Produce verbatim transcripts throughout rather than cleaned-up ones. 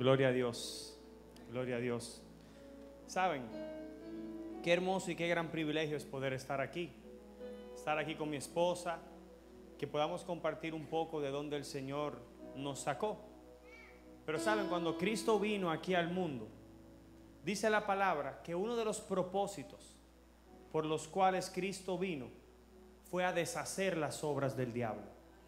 Gloria a Dios, gloria a Dios. ¿Saben? Qué hermoso y qué gran privilegio es poder estar aquí. Estar aquí con mi esposa, que podamos compartir un poco de donde el Señor nos sacó. Pero saben, cuando Cristo vino aquí al mundo, dice la palabra que uno de los propósitos por los cuales Cristo vino fue a deshacer las obras del diablo.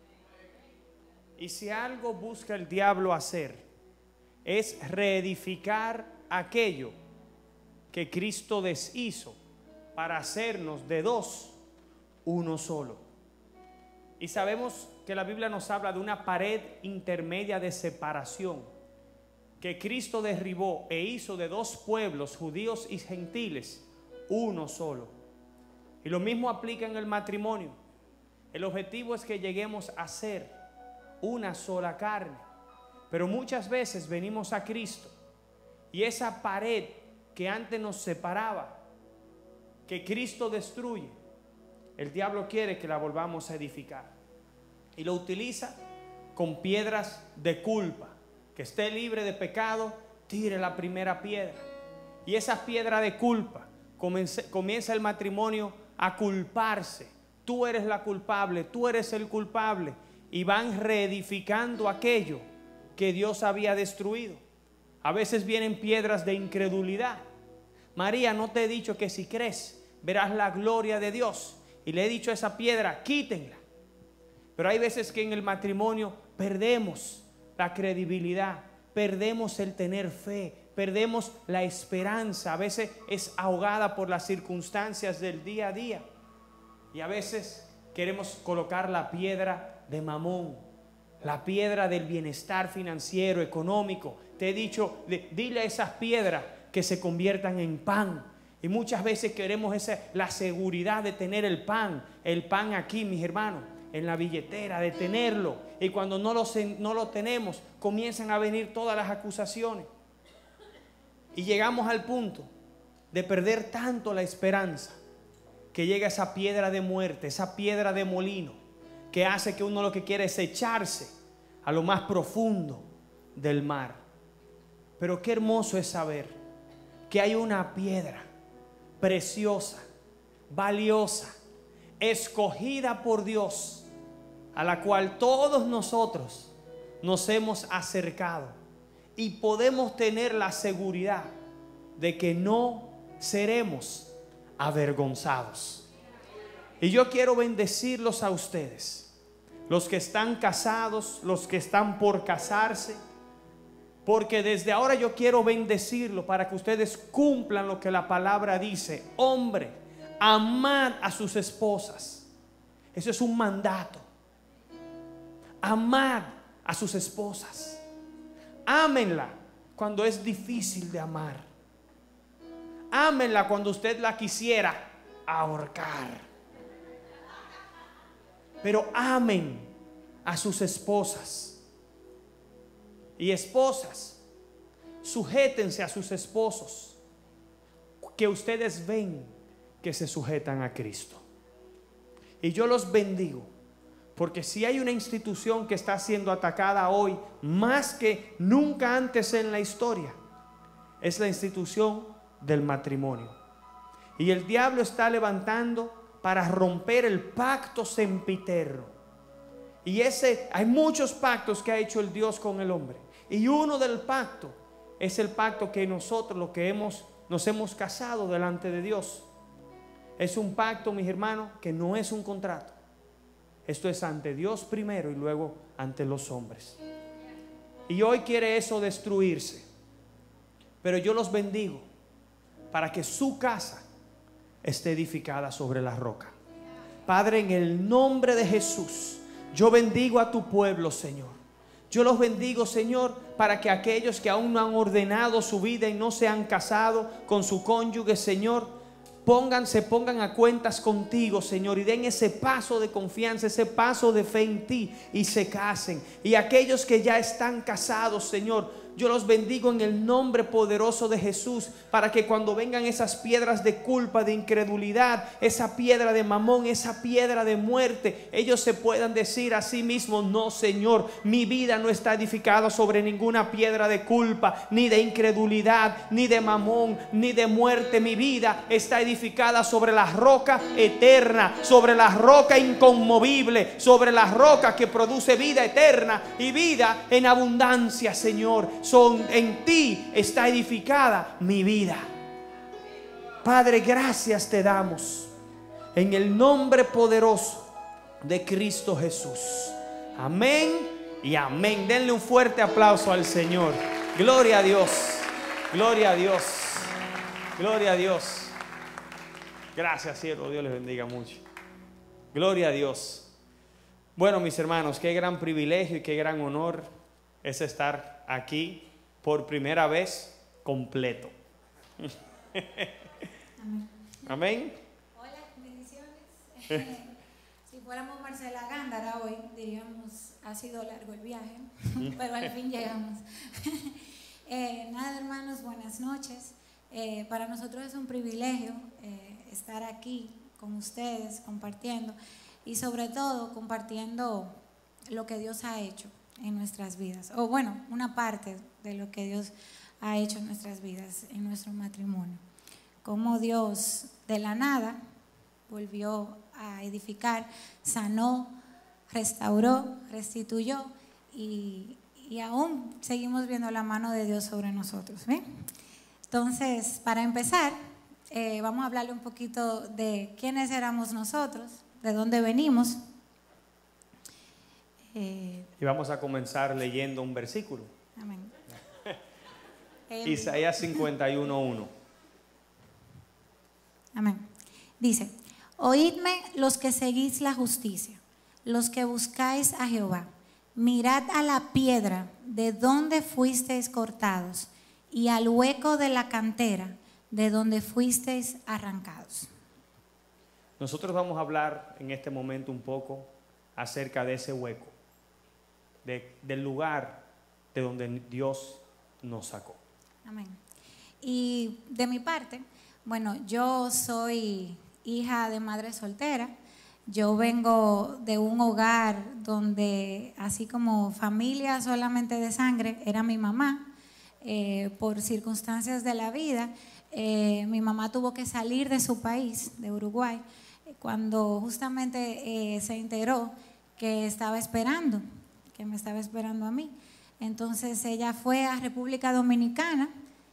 Y si algo busca el diablo hacer, es reedificar aquello que Cristo deshizo para hacernos de dos, uno solo. Y sabemos que la Biblia nos habla de una pared intermedia de separación que Cristo derribó e hizo de dos pueblos, judíos y gentiles, uno solo. Y lo mismo aplica en el matrimonio. El objetivo es que lleguemos a ser una sola carne. Pero muchas veces venimos a Cristo y esa pared que antes nos separaba, que Cristo destruye, el diablo quiere que la volvamos a edificar. Y lo utiliza con piedras de culpa. Que esté libre de pecado, tire la primera piedra. Y esa piedra de culpa, comienza, comienza el matrimonio a culparse. Tú eres la culpable, tú eres el culpable. Y van reedificando aquello que Dios había destruido. A veces vienen piedras de incredulidad. María, no te he dicho que si crees verás la gloria de Dios. Y le he dicho a esa piedra, quítenla. Pero hay veces que en el matrimonio perdemos la credibilidad, perdemos el tener fe, perdemos la esperanza. A veces es ahogada por las circunstancias del día a día. Y a veces queremos colocar la piedra de Mamón, la piedra del bienestar financiero, económico. Te he dicho, dile a esas piedras que se conviertan en pan. Y muchas veces queremos esa, la seguridad de tener el pan, el pan aquí, mis hermanos, en la billetera, de tenerlo. Y cuando no lo, no lo tenemos, comienzan a venir todas las acusaciones. Y llegamos al punto de perder tanto la esperanza, que llega esa piedra de muerte, esa piedra de molino, que hace que uno lo que quiere es echarse a lo más profundo del mar. Pero qué hermoso es saber que hay una piedra preciosa, valiosa, escogida por Dios, a la cual todos nosotros nos hemos acercado y podemos tener la seguridad de que no seremos avergonzados. Y yo quiero bendecirlos a ustedes, los que están casados, los que están por casarse, porque desde ahora yo quiero bendecirlo para que ustedes cumplan lo que la palabra dice. Hombre, amad a sus esposas. Eso es un mandato. Amad a sus esposas. Ámenla cuando es difícil de amar. Ámenla cuando usted la quisiera ahorcar. Pero amen a sus esposas. Y esposas, sujétense a sus esposos, que ustedes ven que se sujetan a Cristo. Y yo los bendigo, porque si hay una institución que está siendo atacada hoy más que nunca antes en la historia, es la institución del matrimonio. Y el diablo está levantando para romper el pacto sempiterno. Y ese, hay muchos pactos que ha hecho el Dios con el hombre. Y uno del pacto es el pacto que nosotros, lo que hemos, nos hemos casado delante de Dios. Es un pacto, mis hermanos, que no es un contrato. Esto es ante Dios primero y luego ante los hombres. Y hoy quiere eso destruirse. Pero yo los bendigo para que su casa esté edificada sobre la roca. Padre, en el nombre de Jesús, yo bendigo a tu pueblo, Señor. Yo los bendigo, Señor, para que aquellos que aún no han ordenado su vida y no se han casado con su cónyuge, Señor, pongan, se pongan a cuentas contigo, Señor, y den ese paso de confianza, ese paso de fe en ti y se casen. Y aquellos que ya están casados, Señor, Yo los bendigo en el nombre poderoso de Jesús, para que cuando vengan esas piedras de culpa, de incredulidad, esa piedra de mamón, esa piedra de muerte, ellos se puedan decir a sí mismos: no, Señor, mi vida no está edificada sobre ninguna piedra de culpa, ni de incredulidad, ni de mamón, ni de muerte. Mi vida está edificada sobre la roca eterna, sobre la roca inconmovible, sobre la roca que produce vida eterna y vida en abundancia, Señor. Son, en ti está edificada mi vida. Padre, gracias te damos en el nombre poderoso de Cristo Jesús. Amén y amén. Denle un fuerte aplauso al Señor. Gloria a Dios, gloria a Dios, gloria a Dios. Gracias, siervo, Dios les bendiga mucho. Gloria a Dios. Bueno, mis hermanos, qué gran privilegio y qué gran honor es estar aquí por primera vez completo. Amén. Amén. Hola, bendiciones. Si fuéramos Marcela Gándara hoy, diríamos: ha sido largo el viaje, pero al fin llegamos. eh, nada, hermanos, buenas noches. Eh, para nosotros es un privilegio eh, estar aquí con ustedes, compartiendo, y sobre todo compartiendo lo que Dios ha hecho en nuestras vidas, o bueno, una parte de lo que Dios ha hecho en nuestras vidas, en nuestro matrimonio. Cómo Dios de la nada volvió a edificar, sanó, restauró, restituyó, y, y aún seguimos viendo la mano de Dios sobre nosotros. ¿Bien? Entonces, para empezar, eh, vamos a hablarle un poquito de quiénes éramos nosotros, de dónde venimos. Eh, y vamos a comenzar leyendo un versículo. Amén. Isaías cincuenta y uno uno. Amén. Dice: oídme los que seguís la justicia, los que buscáis a Jehová. Mirad a la piedra de donde fuisteis cortados, y al hueco de la cantera de donde fuisteis arrancados. Nosotros vamos a hablar en este momento un poco acerca de ese hueco, de, del lugar de donde Dios nos sacó. Amén. Y de mi parte, bueno, yo soy hija de madre soltera. Yo vengo de un hogar donde, así como familia solamente de sangre, era mi mamá. Eh, por circunstancias de la vida, eh, mi mamá tuvo que salir de su país, de Uruguay, cuando justamente eh, se enteró que estaba esperando, que me estaba esperando a mí. Entonces ella fue a República Dominicana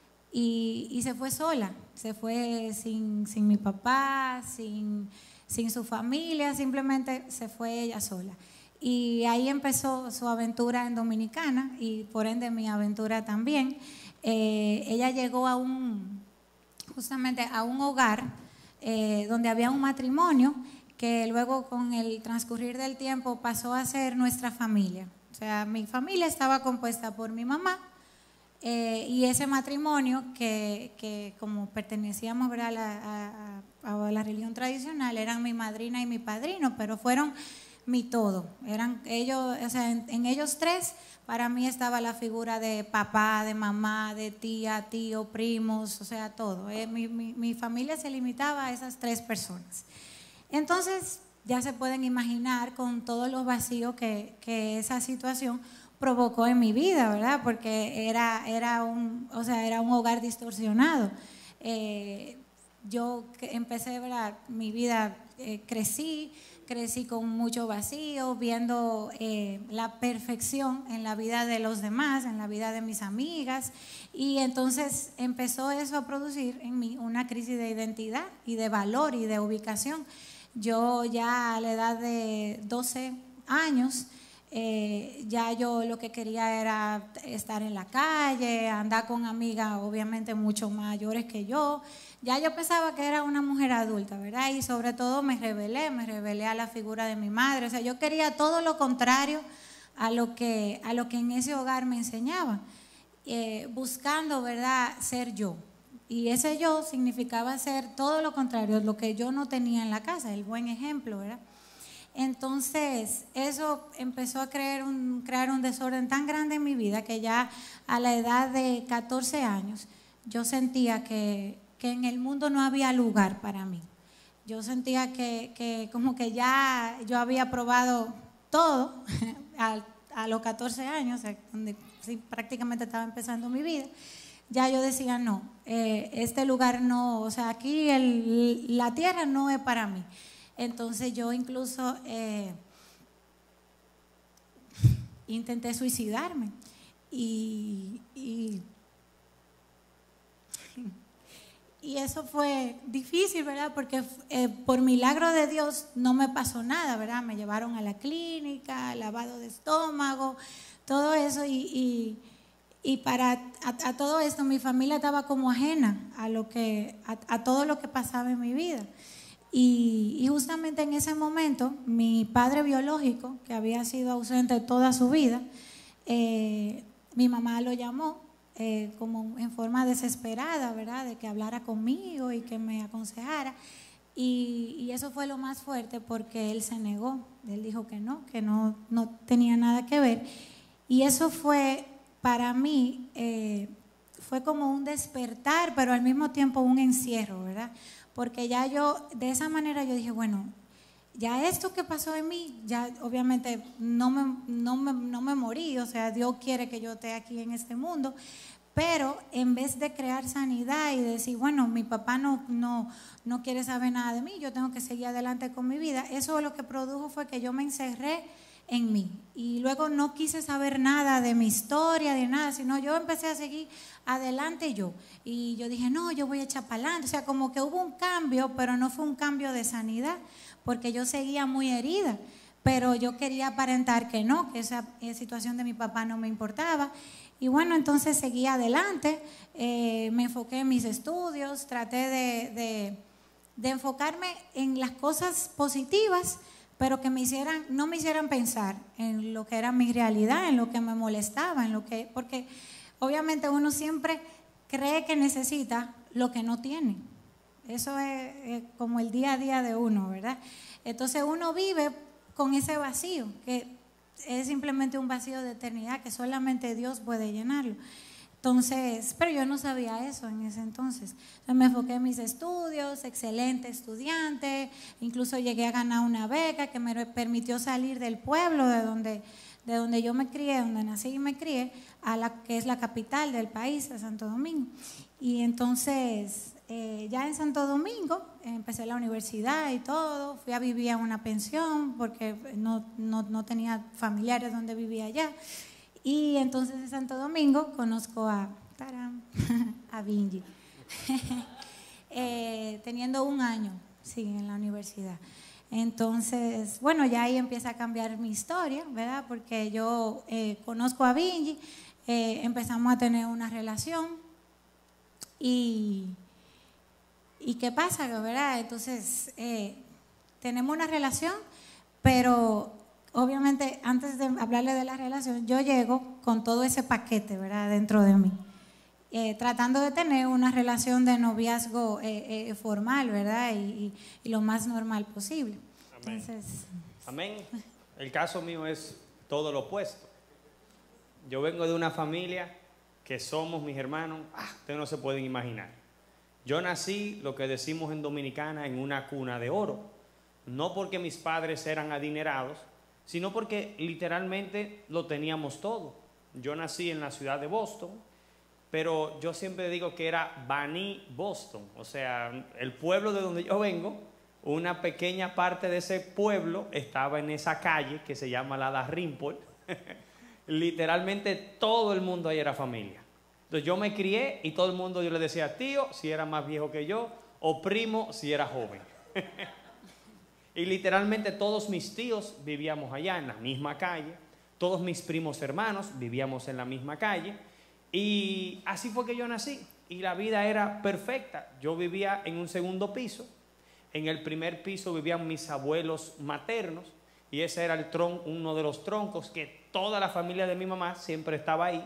y, y se fue sola, se fue sin, sin mi papá, sin, sin su familia, simplemente se fue ella sola. Y ahí empezó su aventura en Dominicana, y por ende mi aventura también. Eh, ella llegó a un, justamente a un hogar eh, donde había un matrimonio que luego, con el transcurrir del tiempo, pasó a ser nuestra familia. O sea, mi familia estaba compuesta por mi mamá eh, y ese matrimonio que, que como pertenecíamos, ¿verdad?, a, la, a, a la religión tradicional, eran mi madrina y mi padrino, pero fueron mi todo. Eran ellos, o sea, en, en ellos tres para mí estaba la figura de papá, de mamá, de tía, tío, primos, o sea, todo. Eh, mi, mi, mi familia se limitaba a esas tres personas. Entonces ya se pueden imaginar con todos los vacíos que, que esa situación provocó en mi vida, ¿verdad? Porque era, era, un, o sea, era un hogar distorsionado. Eh, yo empecé, ¿verdad?, mi vida, eh, crecí, crecí con mucho vacío, viendo eh, la perfección en la vida de los demás, en la vida de mis amigas, y entonces empezó eso a producir en mí una crisis de identidad y de valor y de ubicación. Yo ya a la edad de doce años, eh, ya yo lo que quería era estar en la calle, andar con amigas obviamente mucho mayores que yo. Ya yo pensaba que era una mujer adulta, ¿verdad? Y sobre todo me rebelé, me rebelé a la figura de mi madre. O sea, yo quería todo lo contrario a lo que, a lo que en ese hogar me enseñaban, eh, buscando, ¿verdad?, ser yo. Y ese yo significaba ser todo lo contrario, lo que yo no tenía en la casa, el buen ejemplo, ¿verdad? Entonces, eso empezó a crear un, crear un desorden tan grande en mi vida que ya a la edad de catorce años yo sentía que, que en el mundo no había lugar para mí. Yo sentía que, que como que ya yo había probado todo a, a los catorce años, donde sí, prácticamente estaba empezando mi vida. Ya yo decía, no, eh, este lugar no, o sea, aquí el, la tierra no es para mí. Entonces yo incluso eh, intenté suicidarme y, y, y eso fue difícil, ¿verdad? Porque eh, por milagro de Dios no me pasó nada, ¿verdad? Me llevaron a la clínica, lavado de estómago, todo eso y... y Y para a, a todo esto mi familia estaba como ajena a, lo que, a, a todo lo que pasaba en mi vida. Y, y justamente en ese momento mi padre biológico, que había sido ausente toda su vida, eh, mi mamá lo llamó eh, como en forma desesperada, ¿verdad? De que hablara conmigo y que me aconsejara. Y, y eso fue lo más fuerte porque él se negó. Él dijo que no, que no, no tenía nada que ver. Y eso fue... Para mí eh, fue como un despertar, pero al mismo tiempo un encierro, ¿verdad? Porque ya yo, de esa manera yo dije, bueno, ya esto que pasó en mí, ya obviamente no me, no me, no me morí, o sea, Dios quiere que yo esté aquí en este mundo, pero en vez de crear sanidad y decir, bueno, mi papá no, no, no quiere saber nada de mí, yo tengo que seguir adelante con mi vida, eso lo que produjo fue que yo me encerré en mí y luego no quise saber nada de mi historia, de nada, sino yo empecé a seguir adelante yo y yo dije, no, yo voy a echar para adelante, o sea, como que hubo un cambio, pero no fue un cambio de sanidad, porque yo seguía muy herida, pero yo quería aparentar que no, que esa, esa situación de mi papá no me importaba. Y bueno, entonces seguí adelante, eh, me enfoqué en mis estudios, traté de, de, de enfocarme en las cosas positivas, pero que me hicieran, no me hicieran pensar en lo que era mi realidad, en lo que me molestaba, en lo que, porque obviamente uno siempre cree que necesita lo que no tiene. Eso es, es como el día a día de uno, ¿verdad? Entonces uno vive con ese vacío, que es simplemente un vacío de eternidad que solamente Dios puede llenarlo. Entonces, pero yo no sabía eso en ese entonces. Entonces me enfoqué en mis estudios, excelente estudiante, incluso llegué a ganar una beca que me permitió salir del pueblo de donde, de donde yo me crié, donde nací y me crié, a la que es la capital del país, a Santo Domingo. Y entonces, eh, ya en Santo Domingo, empecé la universidad y todo, fui a vivir a una pensión porque no, no, no tenía familiares donde vivía allá. Y entonces en Santo Domingo conozco a, ¡tarán!, a Vinji, eh, teniendo un año, sí, en la universidad. Entonces, bueno, ya ahí empieza a cambiar mi historia, ¿verdad? Porque yo eh, conozco a Vinji, eh, empezamos a tener una relación y, y ¿qué pasa, verdad? Entonces, eh, tenemos una relación, pero... Obviamente, antes de hablarle de la relación, yo llego con todo ese paquete, ¿verdad?, dentro de mí, eh, tratando de tener una relación de noviazgo eh, eh, formal, ¿verdad?, y, y, y lo más normal posible. Amén. Entonces, Amén. El caso mío es todo lo opuesto. Yo vengo de una familia que somos mis hermanos, ah, ustedes no se pueden imaginar. Yo nací, lo que decimos en Dominicana, en una cuna de oro, no porque mis padres eran adinerados, sino porque literalmente lo teníamos todo. Yo nací en la ciudad de Boston, pero yo siempre digo que era Baní Boston, o sea, el pueblo de donde yo vengo, una pequeña parte de ese pueblo estaba en esa calle que se llama la Dalrymple. Literalmente todo el mundo ahí era familia. Entonces yo me crié y todo el mundo yo le decía tío si era más viejo que yo o primo si era joven. Y literalmente todos mis tíos vivíamos allá en la misma calle, todos mis primos hermanos vivíamos en la misma calle y así fue que yo nací y la vida era perfecta. Yo vivía en un segundo piso, en el primer piso vivían mis abuelos maternos y ese era el tron, uno de los troncos que toda la familia de mi mamá siempre estaba ahí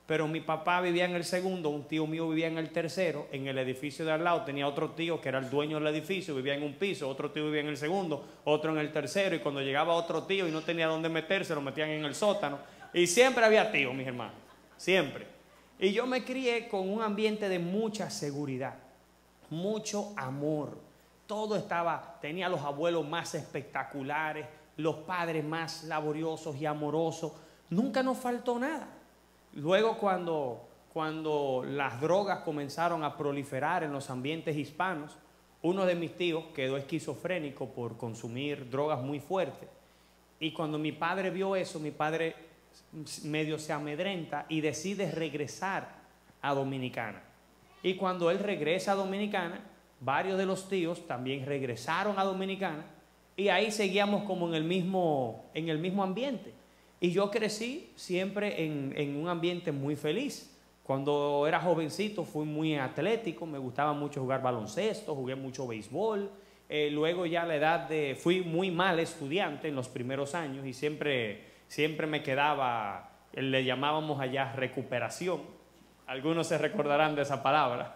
pero mi papá vivía en el segundo, un tío mío vivía en el tercero, en el edificio de al lado tenía otro tío que era el dueño del edificio, vivía en un piso, otro tío vivía en el segundo, otro en el tercero, y cuando llegaba otro tío y no tenía dónde meterse, lo metían en el sótano, y siempre había tíos, mis hermanos, siempre. Y yo me crié con un ambiente de mucha seguridad, mucho amor, todo estaba, tenía los abuelos más espectaculares, los padres más laboriosos y amorosos, nunca nos faltó nada. Luego cuando, cuando las drogas comenzaron a proliferar en los ambientes hispanos, uno de mis tíos quedó esquizofrénico por consumir drogas muy fuertes. Y cuando mi padre vio eso, mi padre medio se amedrenta y decide regresar a Dominicana. Y cuando él regresa a Dominicana, varios de los tíos también regresaron a Dominicana y ahí seguíamos como en el mismo, en el mismo ambiente. Y yo crecí siempre en, en un ambiente muy feliz. Cuando era jovencito fui muy atlético, me gustaba mucho jugar baloncesto, jugué mucho béisbol. Eh, luego ya a la edad de... Fui muy mal estudiante en los primeros años y siempre, siempre me quedaba, le llamábamos allá recuperación. Algunos se recordarán de esa palabra.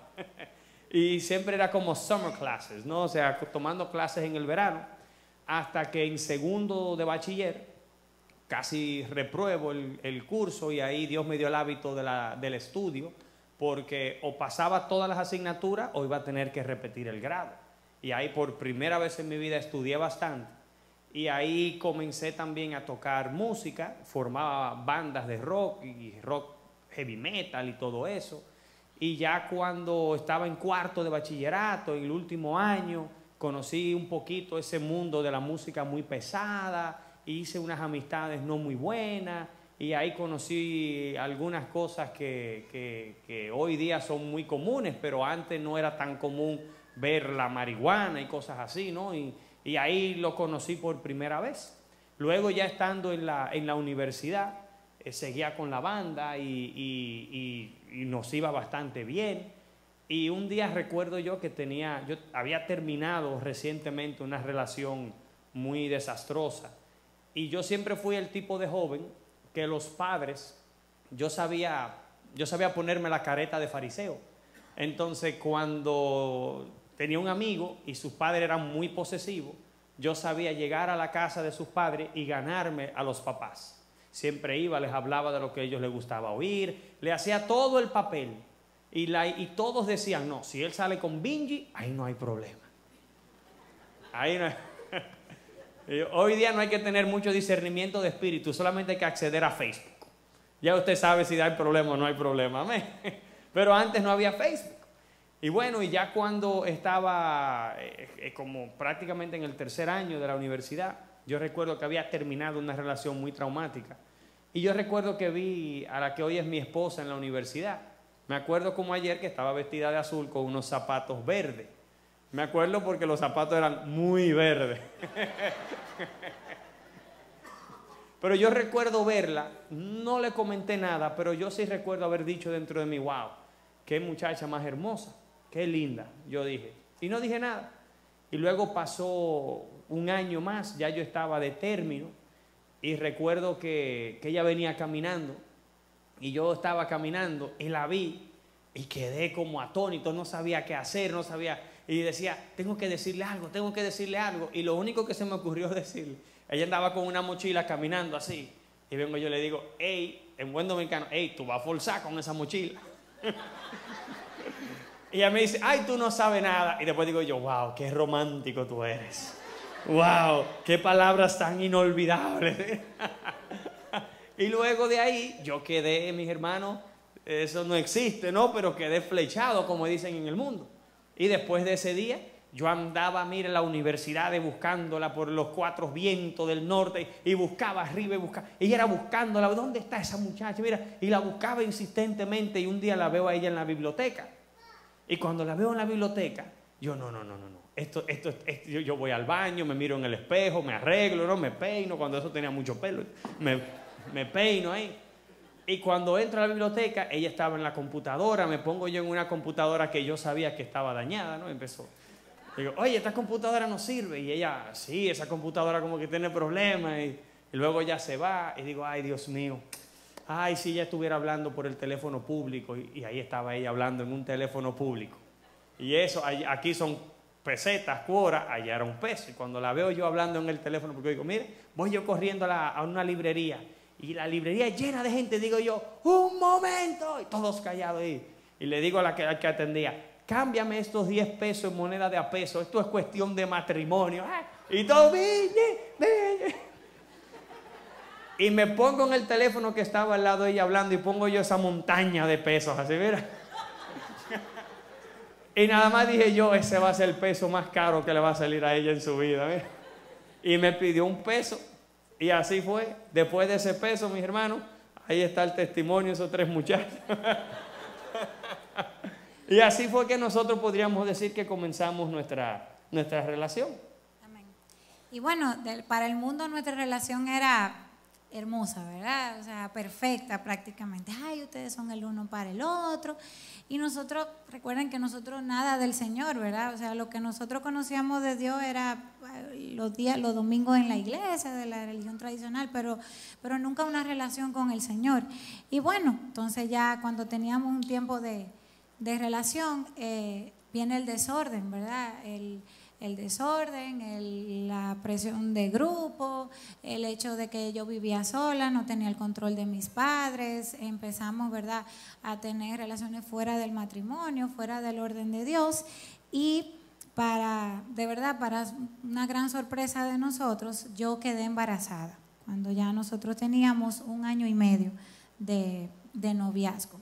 Y siempre era como summer classes, ¿no? O sea, tomando clases en el verano, hasta que en segundo de bachiller casi repruebo el, el curso y ahí Dios me dio el hábito de la, del estudio, porque o pasaba todas las asignaturas o iba a tener que repetir el grado. Y ahí por primera vez en mi vida estudié bastante. Y ahí comencé también a tocar música, formaba bandas de rock y rock heavy metal y todo eso. Y ya cuando estaba en cuarto de bachillerato, en el último año, conocí un poquito ese mundo de la música muy pesada, hice unas amistades no muy buenas y ahí conocí algunas cosas que, que, que hoy día son muy comunes, pero antes no era tan común ver la marihuana y cosas así, ¿no? Y, y ahí lo conocí por primera vez. Luego ya estando en la, en la universidad, eh, seguía con la banda y, y, y, y nos iba bastante bien. Y un día recuerdo yo que tenía, yo había terminado recientemente una relación muy desastrosa. Y yo siempre fui el tipo de joven que los padres, yo sabía, yo sabía ponerme la careta de fariseo. Entonces, cuando tenía un amigo y sus padres eran muy posesivos, yo sabía llegar a la casa de sus padres y ganarme a los papás. Siempre iba, les hablaba de lo que a ellos les gustaba oír, le hacía todo el papel. Y, la, y todos decían, no, si él sale con Benji, ahí no hay problema. Ahí no hay... Hoy día no hay que tener mucho discernimiento de espíritu, solamente hay que acceder a Facebook. Ya usted sabe si hay problema o no hay problema, amén. Pero antes no había Facebook. Y bueno, y ya cuando estaba eh, eh, como prácticamente en el tercer año de la universidad, yo recuerdo que había terminado una relación muy traumática. Y yo recuerdo que vi a la que hoy es mi esposa en la universidad. Me acuerdo como ayer que estaba vestida de azul con unos zapatos verdes. Me acuerdo porque los zapatos eran muy verdes. Pero yo recuerdo verla, no le comenté nada, pero yo sí recuerdo haber dicho dentro de mí, wow, qué muchacha más hermosa, qué linda, yo dije. Y no dije nada. Y luego pasó un año más, ya yo estaba de término, y recuerdo que, que ella venía caminando, y yo estaba caminando, y la vi, y quedé como atónito, no sabía qué hacer, no sabía... Y decía, tengo que decirle algo, tengo que decirle algo. Y lo único que se me ocurrió decirle, ella andaba con una mochila caminando así. Y vengo yo y le digo, hey, en buen dominicano, hey, tú vas a forzar con esa mochila. Y ella me dice, ay, tú no sabes nada. Y después digo yo, wow, qué romántico tú eres. Wow, qué palabras tan inolvidables. Y luego de ahí yo quedé, mis hermanos, eso no existe, ¿no? Pero quedé flechado, como dicen en el mundo. Y después de ese día, yo andaba, mire, en la universidad buscándola por los cuatro vientos del norte y buscaba arriba y buscaba. Ella era buscándola, ¿dónde está esa muchacha? Mira, y la buscaba insistentemente y un día la veo a ella en la biblioteca. Y cuando la veo en la biblioteca, yo no, no, no, no, no. Esto, esto, esto yo, yo voy al baño, me miro en el espejo, me arreglo, ¿no? Me peino, cuando eso tenía mucho pelo, me, me peino ahí. Y cuando entro a la biblioteca, ella estaba en la computadora, me pongo yo en una computadora que yo sabía que estaba dañada, ¿no? Empezó. Digo, oye, esta computadora no sirve. Y ella, sí, esa computadora como que tiene problemas. Y, y luego ya se va y digo, ay, Dios mío, Ay, si ella estuviera hablando por el teléfono público, y, y ahí estaba ella hablando en un teléfono público. Y eso, aquí son pesetas, cuoras, allá era un peso. Y cuando la veo yo hablando en el teléfono, porque digo, mire, voy yo corriendo a, la, a una librería, y la librería llena de gente, digo yo, un momento, y todos callados ahí. Y le digo a la que, a la que atendía, cámbiame estos diez pesos en moneda de a peso, esto es cuestión de matrimonio. Y todo, viene, viene. Y me pongo en el teléfono que estaba al lado de ella hablando, y pongo yo esa montaña de pesos, así, mira. Y nada más dije yo, ese va a ser el peso más caro que le va a salir a ella en su vida, mira. Y me pidió un peso, y así fue. Después de ese peso, mis hermanos, ahí está el testimonio de esos tres muchachos. Y así fue que nosotros podríamos decir que comenzamos nuestra, nuestra relación. Amén. Y bueno, del, para el mundo nuestra relación era hermosa, ¿verdad? O sea, perfecta prácticamente. Ay, ustedes son el uno para el otro. Y nosotros, recuerden que nosotros nada del Señor, ¿verdad? O sea, lo que nosotros conocíamos de Dios era los días, los domingos en la iglesia, de la religión tradicional, pero, pero nunca una relación con el Señor. Y bueno, entonces ya cuando teníamos un tiempo de, de relación, eh, viene el desorden, ¿verdad? El El desorden, el, la presión de grupo, el hecho de que yo vivía sola, no tenía el control de mis padres, empezamos, ¿verdad?, a tener relaciones fuera del matrimonio, fuera del orden de Dios, y para, de verdad, para una gran sorpresa de nosotros, yo quedé embarazada, cuando ya nosotros teníamos un año y medio de, de noviazgo.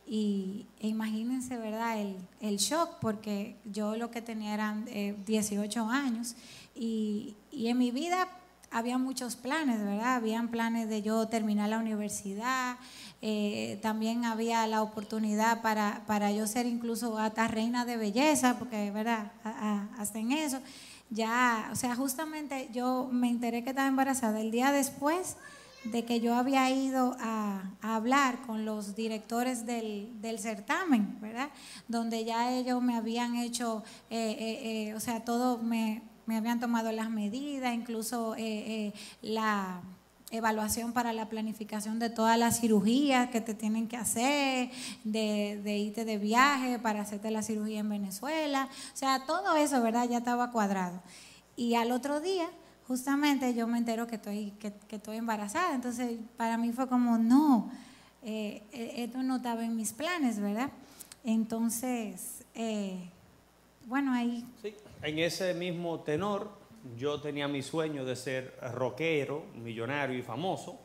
Y e imagínense, ¿verdad?, el, el shock, porque yo lo que tenía eran eh, dieciocho años y, y en mi vida había muchos planes, ¿verdad? Habían planes de yo terminar la universidad, eh, también había la oportunidad para, para yo ser incluso hasta reina de belleza, porque, ¿verdad?, a, a, hasta en eso, ya, o sea, justamente yo me enteré que estaba embarazada el día después de que yo había ido a, a hablar con los directores del, del certamen, ¿verdad? Donde ya ellos me habían hecho, eh, eh, eh, o sea, todo me, me habían tomado las medidas, incluso eh, eh, la evaluación para la planificación de todas las cirugías que te tienen que hacer, de, de irte de viaje para hacerte la cirugía en Venezuela, o sea, todo eso, ¿verdad?, ya estaba cuadrado. Y al otro día, justamente yo me entero que estoy, que, que estoy embarazada, entonces para mí fue como, no, eh, esto no estaba en mis planes, ¿verdad? Entonces, eh, bueno, ahí... Sí, en ese mismo tenor, yo tenía mi sueño de ser rockero, millonario y famoso.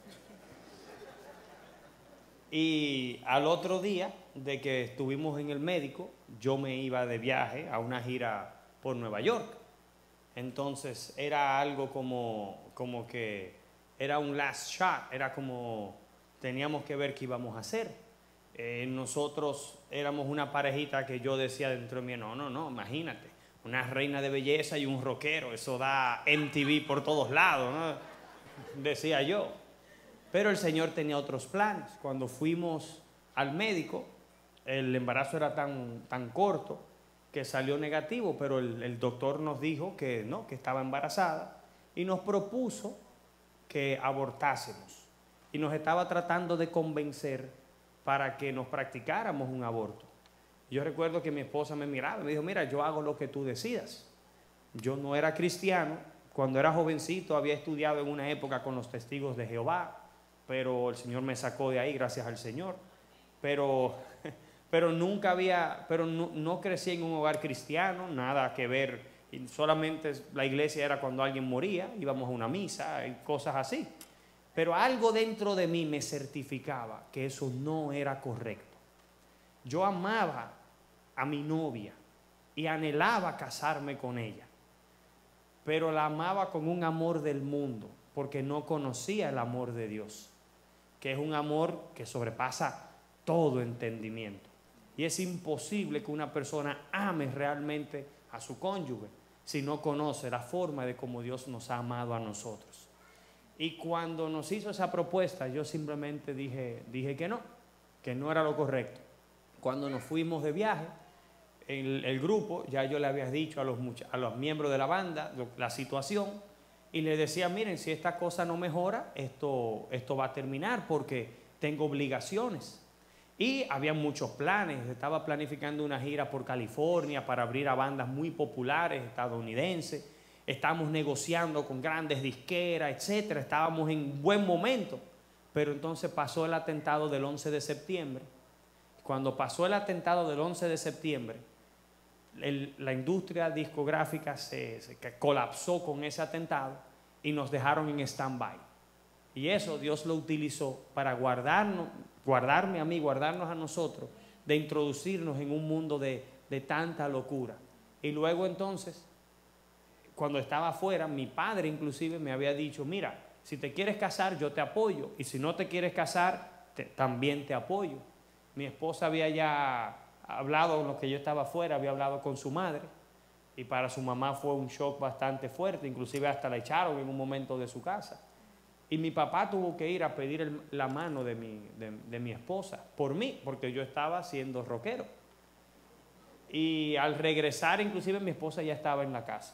Y al otro día de que estuvimos en el médico, yo me iba de viaje a una gira por Nueva York. Entonces era algo como, como que era un last shot, era como teníamos que ver qué íbamos a hacer. Eh, nosotros éramos una parejita que yo decía dentro de mí, no, no, no, imagínate, una reina de belleza y un rockero, eso da M T V por todos lados, ¿no? Decía yo. Pero el Señor tenía otros planes. Cuando fuimos al médico, el embarazo era tan, tan corto que salió negativo, pero el, el doctor nos dijo que no, que estaba embarazada y nos propuso que abortásemos. Y nos estaba tratando de convencer para que nos practicáramos un aborto. Yo recuerdo que mi esposa me miraba y me dijo, mira, yo hago lo que tú decidas. Yo no era cristiano. Cuando era jovencito había estudiado en una época con los testigos de Jehová, pero el Señor me sacó de ahí, gracias al Señor. Pero... pero nunca había, pero no, no crecí en un hogar cristiano, nada que ver, y solamente la iglesia era cuando alguien moría, íbamos a una misa y cosas así. Pero algo dentro de mí me certificaba que eso no era correcto. Yo amaba a mi novia y anhelaba casarme con ella, pero la amaba con un amor del mundo, porque no conocía el amor de Dios, que es un amor que sobrepasa todo entendimiento. Y es imposible que una persona ame realmente a su cónyuge si no conoce la forma de cómo Dios nos ha amado a nosotros. Y cuando nos hizo esa propuesta, yo simplemente dije, dije que no, que no era lo correcto. Cuando nos fuimos de viaje, el, el grupo, ya yo le había dicho a los, a los miembros de la banda la situación, y les decía, miren, si esta cosa no mejora, esto, esto va a terminar, porque tengo obligaciones. Y había muchos planes, estaba planificando una gira por California para abrir a bandas muy populares estadounidenses, estábamos negociando con grandes disqueras, etcétera, estábamos en buen momento, pero entonces pasó el atentado del once de septiembre. Cuando pasó el atentado del once de septiembre, el, la industria discográfica se, se colapsó con ese atentado y nos dejaron en stand-by. Y eso Dios lo utilizó para guardarnos, guardarme a mí, guardarnos a nosotros, de introducirnos en un mundo de, de tanta locura. Y luego entonces, cuando estaba afuera, mi padre inclusive me había dicho, mira, si te quieres casar yo te apoyo, y si no te quieres casar, te, también te apoyo. Mi esposa había ya hablado, en lo que yo estaba afuera, había hablado con su madre, y para su mamá fue un shock bastante fuerte, inclusive hasta la echaron en un momento de su casa. Y mi papá tuvo que ir a pedir el, la mano de mi, de, de mi esposa, por mí, porque yo estaba siendo rockero. Y al regresar, inclusive mi esposa ya estaba en la casa.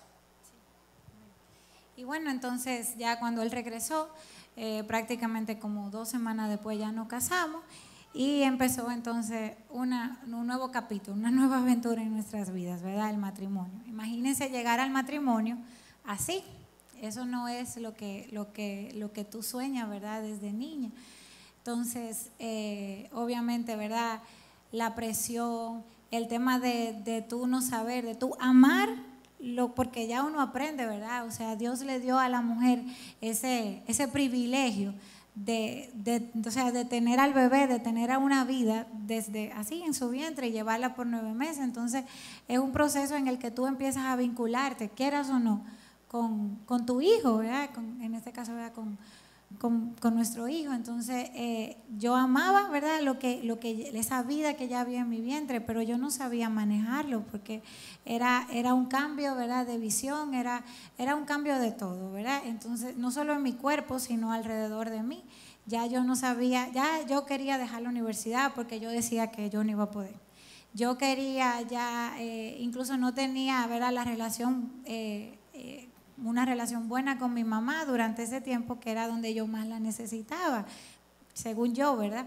Y bueno, entonces ya cuando él regresó, eh, prácticamente como dos semanas después ya nos casamos y empezó entonces una, un nuevo capítulo, una nueva aventura en nuestras vidas, ¿verdad? El matrimonio. Imagínense llegar al matrimonio así. Eso no es lo que, lo que, lo que tú sueñas, ¿verdad? Desde niña. Entonces, eh, obviamente, ¿verdad? La presión, el tema de, de tú no saber, de tú amar, lo, porque ya uno aprende, ¿verdad? O sea, Dios le dio a la mujer ese, ese privilegio de, de, o sea, de tener al bebé, de tener a una vida desde así en su vientre y llevarla por nueve meses. Entonces, es un proceso en el que tú empiezas a vincularte, quieras o no, Con, con tu hijo, ¿verdad? Con, en este caso, ¿verdad? Con, con, con nuestro hijo. Entonces, eh, yo amaba, ¿verdad? Lo que, lo que, esa vida que ya había en mi vientre, pero yo no sabía manejarlo porque era, era un cambio, ¿verdad? De visión, era, era un cambio de todo, ¿verdad? Entonces, no solo en mi cuerpo, sino alrededor de mí. Ya yo no sabía, ya yo quería dejar la universidad porque yo decía que yo no iba a poder. Yo quería ya, eh, incluso no tenía, ¿verdad? La relación, eh, eh, una relación buena con mi mamá durante ese tiempo que era donde yo más la necesitaba, según yo, ¿verdad?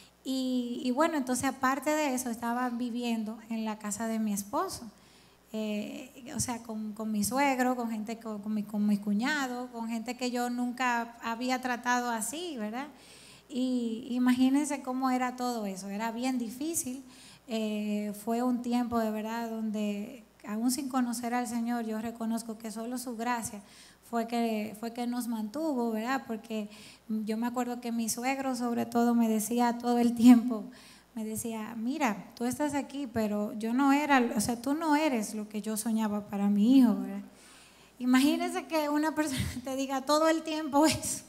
Y, y bueno, entonces aparte de eso estaba viviendo en la casa de mi esposo, eh, o sea, con, con mi suegro, con gente, con, con, mi, con mis cuñados, con gente que yo nunca había tratado así, ¿verdad? Y imagínense cómo era todo eso, era bien difícil, eh, fue un tiempo de verdad donde aún sin conocer al Señor, yo reconozco que solo su gracia fue que, fue que nos mantuvo, ¿verdad? Porque yo me acuerdo que mi suegro sobre todo me decía todo el tiempo, me decía, mira, tú estás aquí, pero yo no era, o sea, tú no eres lo que yo soñaba para mi hijo, ¿verdad? Imagínense que una persona te diga todo el tiempo eso.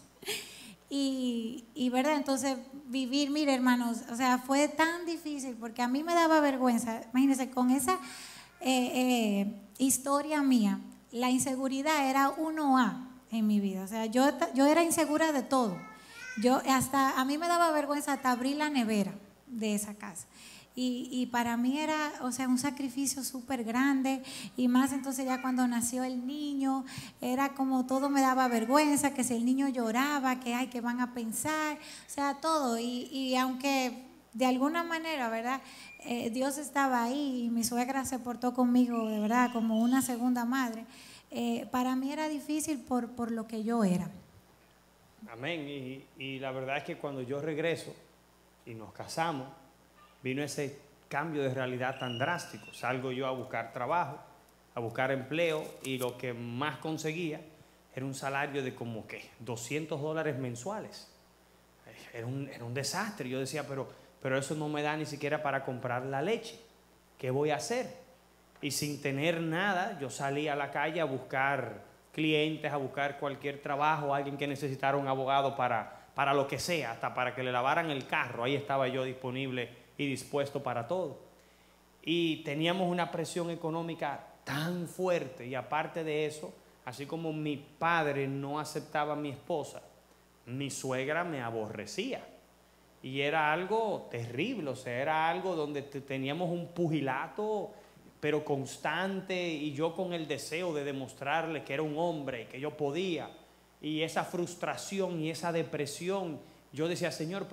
Y, y verdad, entonces vivir, mire hermanos, o sea, fue tan difícil porque a mí me daba vergüenza, imagínense, con esa Eh, eh, historia mía, la inseguridad era uno A en mi vida, o sea, yo, yo era insegura de todo, yo hasta, a mí me daba vergüenza hasta abrir la nevera de esa casa y, y para mí era, o sea, un sacrificio súper grande y más entonces ya cuando nació el niño, era como todo me daba vergüenza, que si el niño lloraba, que ay, que van a pensar, o sea, todo y, y aunque de alguna manera, ¿verdad? Eh, Dios estaba ahí y mi suegra se portó conmigo de verdad como una segunda madre. Eh, para mí era difícil por, por lo que yo era. Amén. Y, y la verdad es que cuando yo regreso y nos casamos, vino ese cambio de realidad tan drástico. Salgo yo a buscar trabajo, a buscar empleo y lo que más conseguía era un salario de como que doscientos dólares mensuales. Era un, era un desastre. Yo decía, pero... pero eso no me da ni siquiera para comprar la leche. ¿Qué voy a hacer? Y sin tener nada, yo salí a la calle a buscar clientes, a buscar cualquier trabajo, alguien que necesitara un abogado para, para lo que sea, hasta para que le lavaran el carro. Ahí estaba yo disponible y dispuesto para todo. Y teníamos una presión económica tan fuerte y aparte de eso, así como mi padre no aceptaba a mi esposa, mi suegra me aborrecía. Y era algo terrible, o sea, era algo donde teníamos un pugilato, pero constante, y yo con el deseo de demostrarle que era un hombre, que yo podía, y esa frustración y esa depresión, yo decía, Señor, pero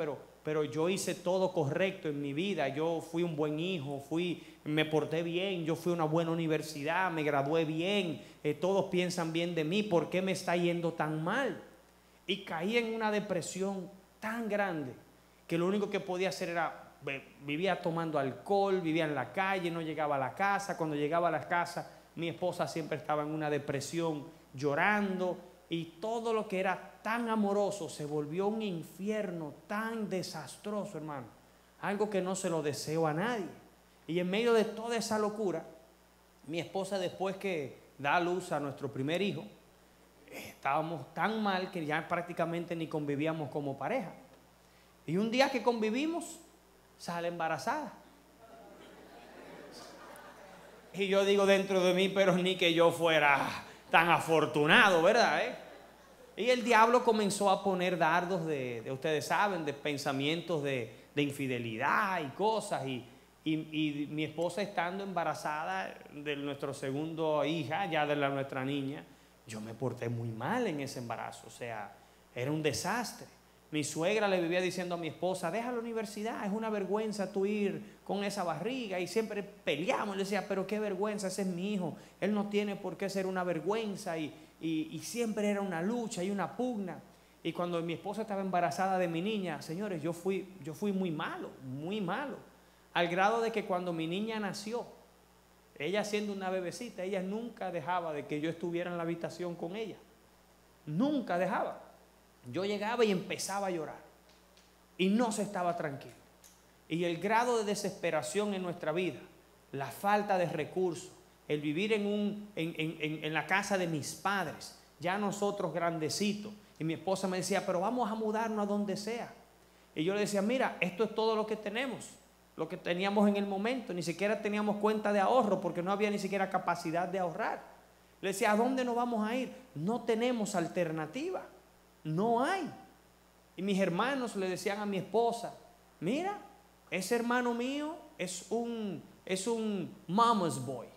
pero yo hice todo correcto en mi vida. Yo fui un buen hijo, fui, me porté bien, yo fui a una buena universidad, me gradué bien, eh, todos piensan bien de mí, ¿por qué me está yendo tan mal? Y caí en una depresión tan grande que lo único que podía hacer era, vivía tomando alcohol, vivía en la calle, no llegaba a la casa. Cuando llegaba a la casa, mi esposa siempre estaba en una depresión, llorando, y todo lo que era tan amoroso se volvió un infierno tan desastroso, hermano. Algo que no se lo deseo a nadie. Y en medio de toda esa locura, mi esposa, después que da a luz a nuestro primer hijo, estábamos tan mal que ya prácticamente ni convivíamos como pareja. Y un día que convivimos, sale embarazada. Y yo digo dentro de mí, pero ni que yo fuera tan afortunado, ¿verdad? ¿Eh? Y el diablo comenzó a poner dardos de, de ustedes saben, de pensamientos de, de infidelidad y cosas. Y, y, y mi esposa estando embarazada de nuestra segunda hija, ya de la, nuestra niña, yo me porté muy mal en ese embarazo. O sea, era un desastre. Mi suegra le vivía diciendo a mi esposa, deja la universidad, es una vergüenza tú ir con esa barriga. Y siempre peleamos. Le decía, pero qué vergüenza, ese es mi hijo, él no tiene por qué ser una vergüenza. Y, y, y siempre era una lucha y una pugna. Y cuando mi esposa estaba embarazada de mi niña, señores, yo fui, yo fui muy malo, muy malo. Al grado de que cuando mi niña nació, ella siendo una bebecita, ella nunca dejaba de que yo estuviera en la habitación con ella. Nunca dejaba. Yo llegaba y empezaba a llorar. Y no se estaba tranquilo. Y el grado de desesperación en nuestra vida, la falta de recursos, el vivir en, un, en, en, en la casa de mis padres, ya nosotros grandecitos. Y mi esposa me decía, pero vamos a mudarnos a donde sea. Y yo le decía, mira, esto es todo lo que tenemos, lo que teníamos en el momento. Ni siquiera teníamos cuenta de ahorro porque no había ni siquiera capacidad de ahorrar. Le decía, ¿a dónde nos vamos a ir? No tenemos alternativa. No hay. Y mis hermanos le decían a mi esposa, mira, ese hermano mío es un, es un mama's boy.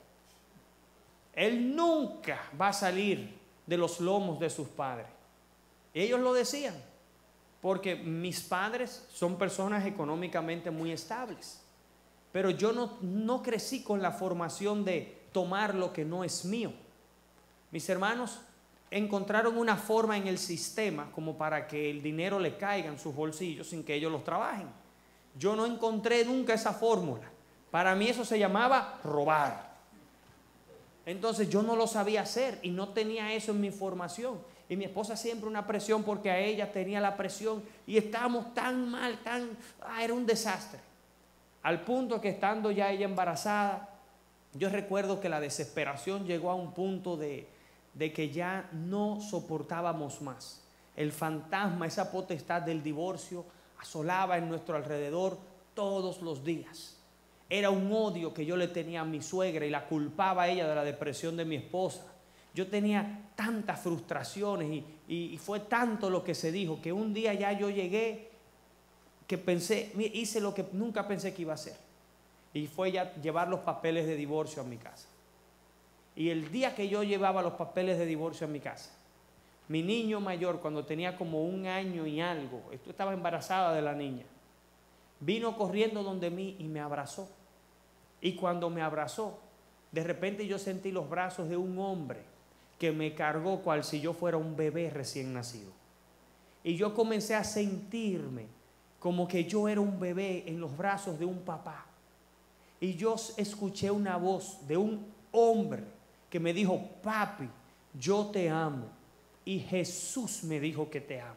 Él nunca va a salir de los lomos de sus padres. Ellos lo decían, porque mis padres son personas económicamente muy estables. Pero yo no, no crecí con la formación de tomar lo que no es mío. Mis hermanos encontraron una forma en el sistema como para que el dinero le caiga en sus bolsillos sin que ellos los trabajen. Yo no encontré nunca esa fórmula. Para mí eso se llamaba robar. Entonces yo no lo sabía hacer y no tenía eso en mi formación. Y mi esposa siempre una presión porque a ella tenía la presión y estábamos tan mal, tan... Ah, era un desastre. Al punto que estando ya ella embarazada, yo recuerdo que la desesperación llegó a un punto de... de que ya no soportábamos más. El fantasma, esa potestad del divorcio asolaba en nuestro alrededor todos los días. Era un odio que yo le tenía a mi suegra y la culpaba a ella de la depresión de mi esposa. Yo tenía tantas frustraciones y, y, y fue tanto lo que se dijo que un día ya yo llegué que pensé, hice lo que nunca pensé que iba a hacer. Y fue ya llevar los papeles de divorcio a mi casa. Y el día que yo llevaba los papeles de divorcio a mi casa, mi niño mayor, cuando tenía como un año y algo, estaba embarazada de la niña, vino corriendo donde mí y me abrazó. Y cuando me abrazó, de repente yo sentí los brazos de un hombre que me cargó cual si yo fuera un bebé recién nacido. Y yo comencé a sentirme como que yo era un bebé en los brazos de un papá. Y yo escuché una voz de un hombre que me dijo, papi, yo te amo. Y Jesús me dijo que te ama.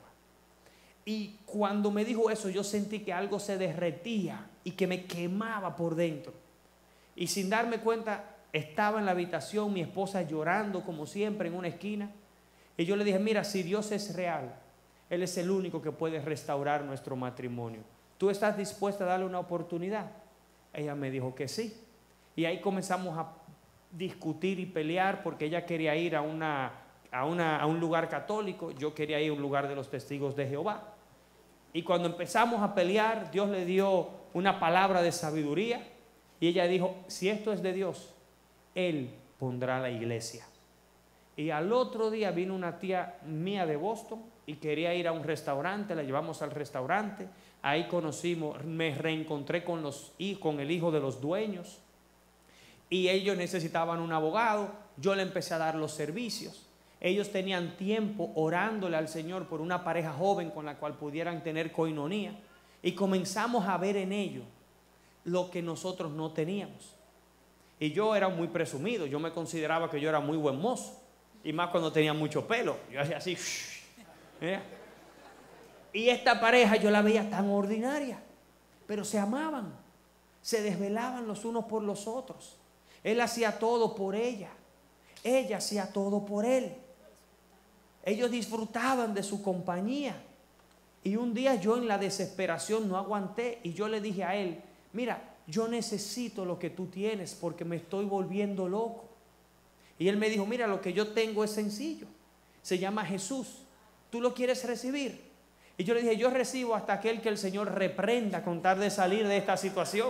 Y cuando me dijo eso, yo sentí que algo se derretía y que me quemaba por dentro. Y sin darme cuenta, estaba en la habitación, mi esposa llorando como siempre en una esquina. Y yo le dije, mira, si Dios es real, Él es el único que puede restaurar nuestro matrimonio. ¿Tú estás dispuesta a darle una oportunidad? Ella me dijo que sí. Y ahí comenzamos a discutir y pelear porque ella quería ir a, una, a, una, a un lugar católico, yo quería ir a un lugar de los testigos de Jehová. Y cuando empezamos a pelear, Dios le dio una palabra de sabiduría y ella dijo, si esto es de Dios, Él pondrá la iglesia. Y al otro día vino una tía mía de Boston y quería ir a un restaurante, la llevamos al restaurante, ahí conocimos, me reencontré con, los, con el hijo de los dueños y ellos necesitaban un abogado, yo le empecé a dar los servicios. Ellos tenían tiempo orándole al Señor por una pareja joven con la cual pudieran tener coinonía y comenzamos a ver en ellos lo que nosotros no teníamos. Y yo era muy presumido, yo me consideraba que yo era muy buen mozo. Y más cuando tenía mucho pelo, yo hacía así. ¿eh? Y esta pareja yo la veía tan ordinaria, pero se amaban, se desvelaban los unos por los otros. Él hacía todo por ella, ella hacía todo por él. Ellos disfrutaban de su compañía. Y un día yo en la desesperación no aguanté y yo le dije a él, mira, yo necesito lo que tú tienes porque me estoy volviendo loco. Y él me dijo, mira, lo que yo tengo es sencillo, se llama Jesús, ¿tú lo quieres recibir? Y yo le dije, yo recibo hasta aquel que el Señor reprenda con tal de salir de esta situación.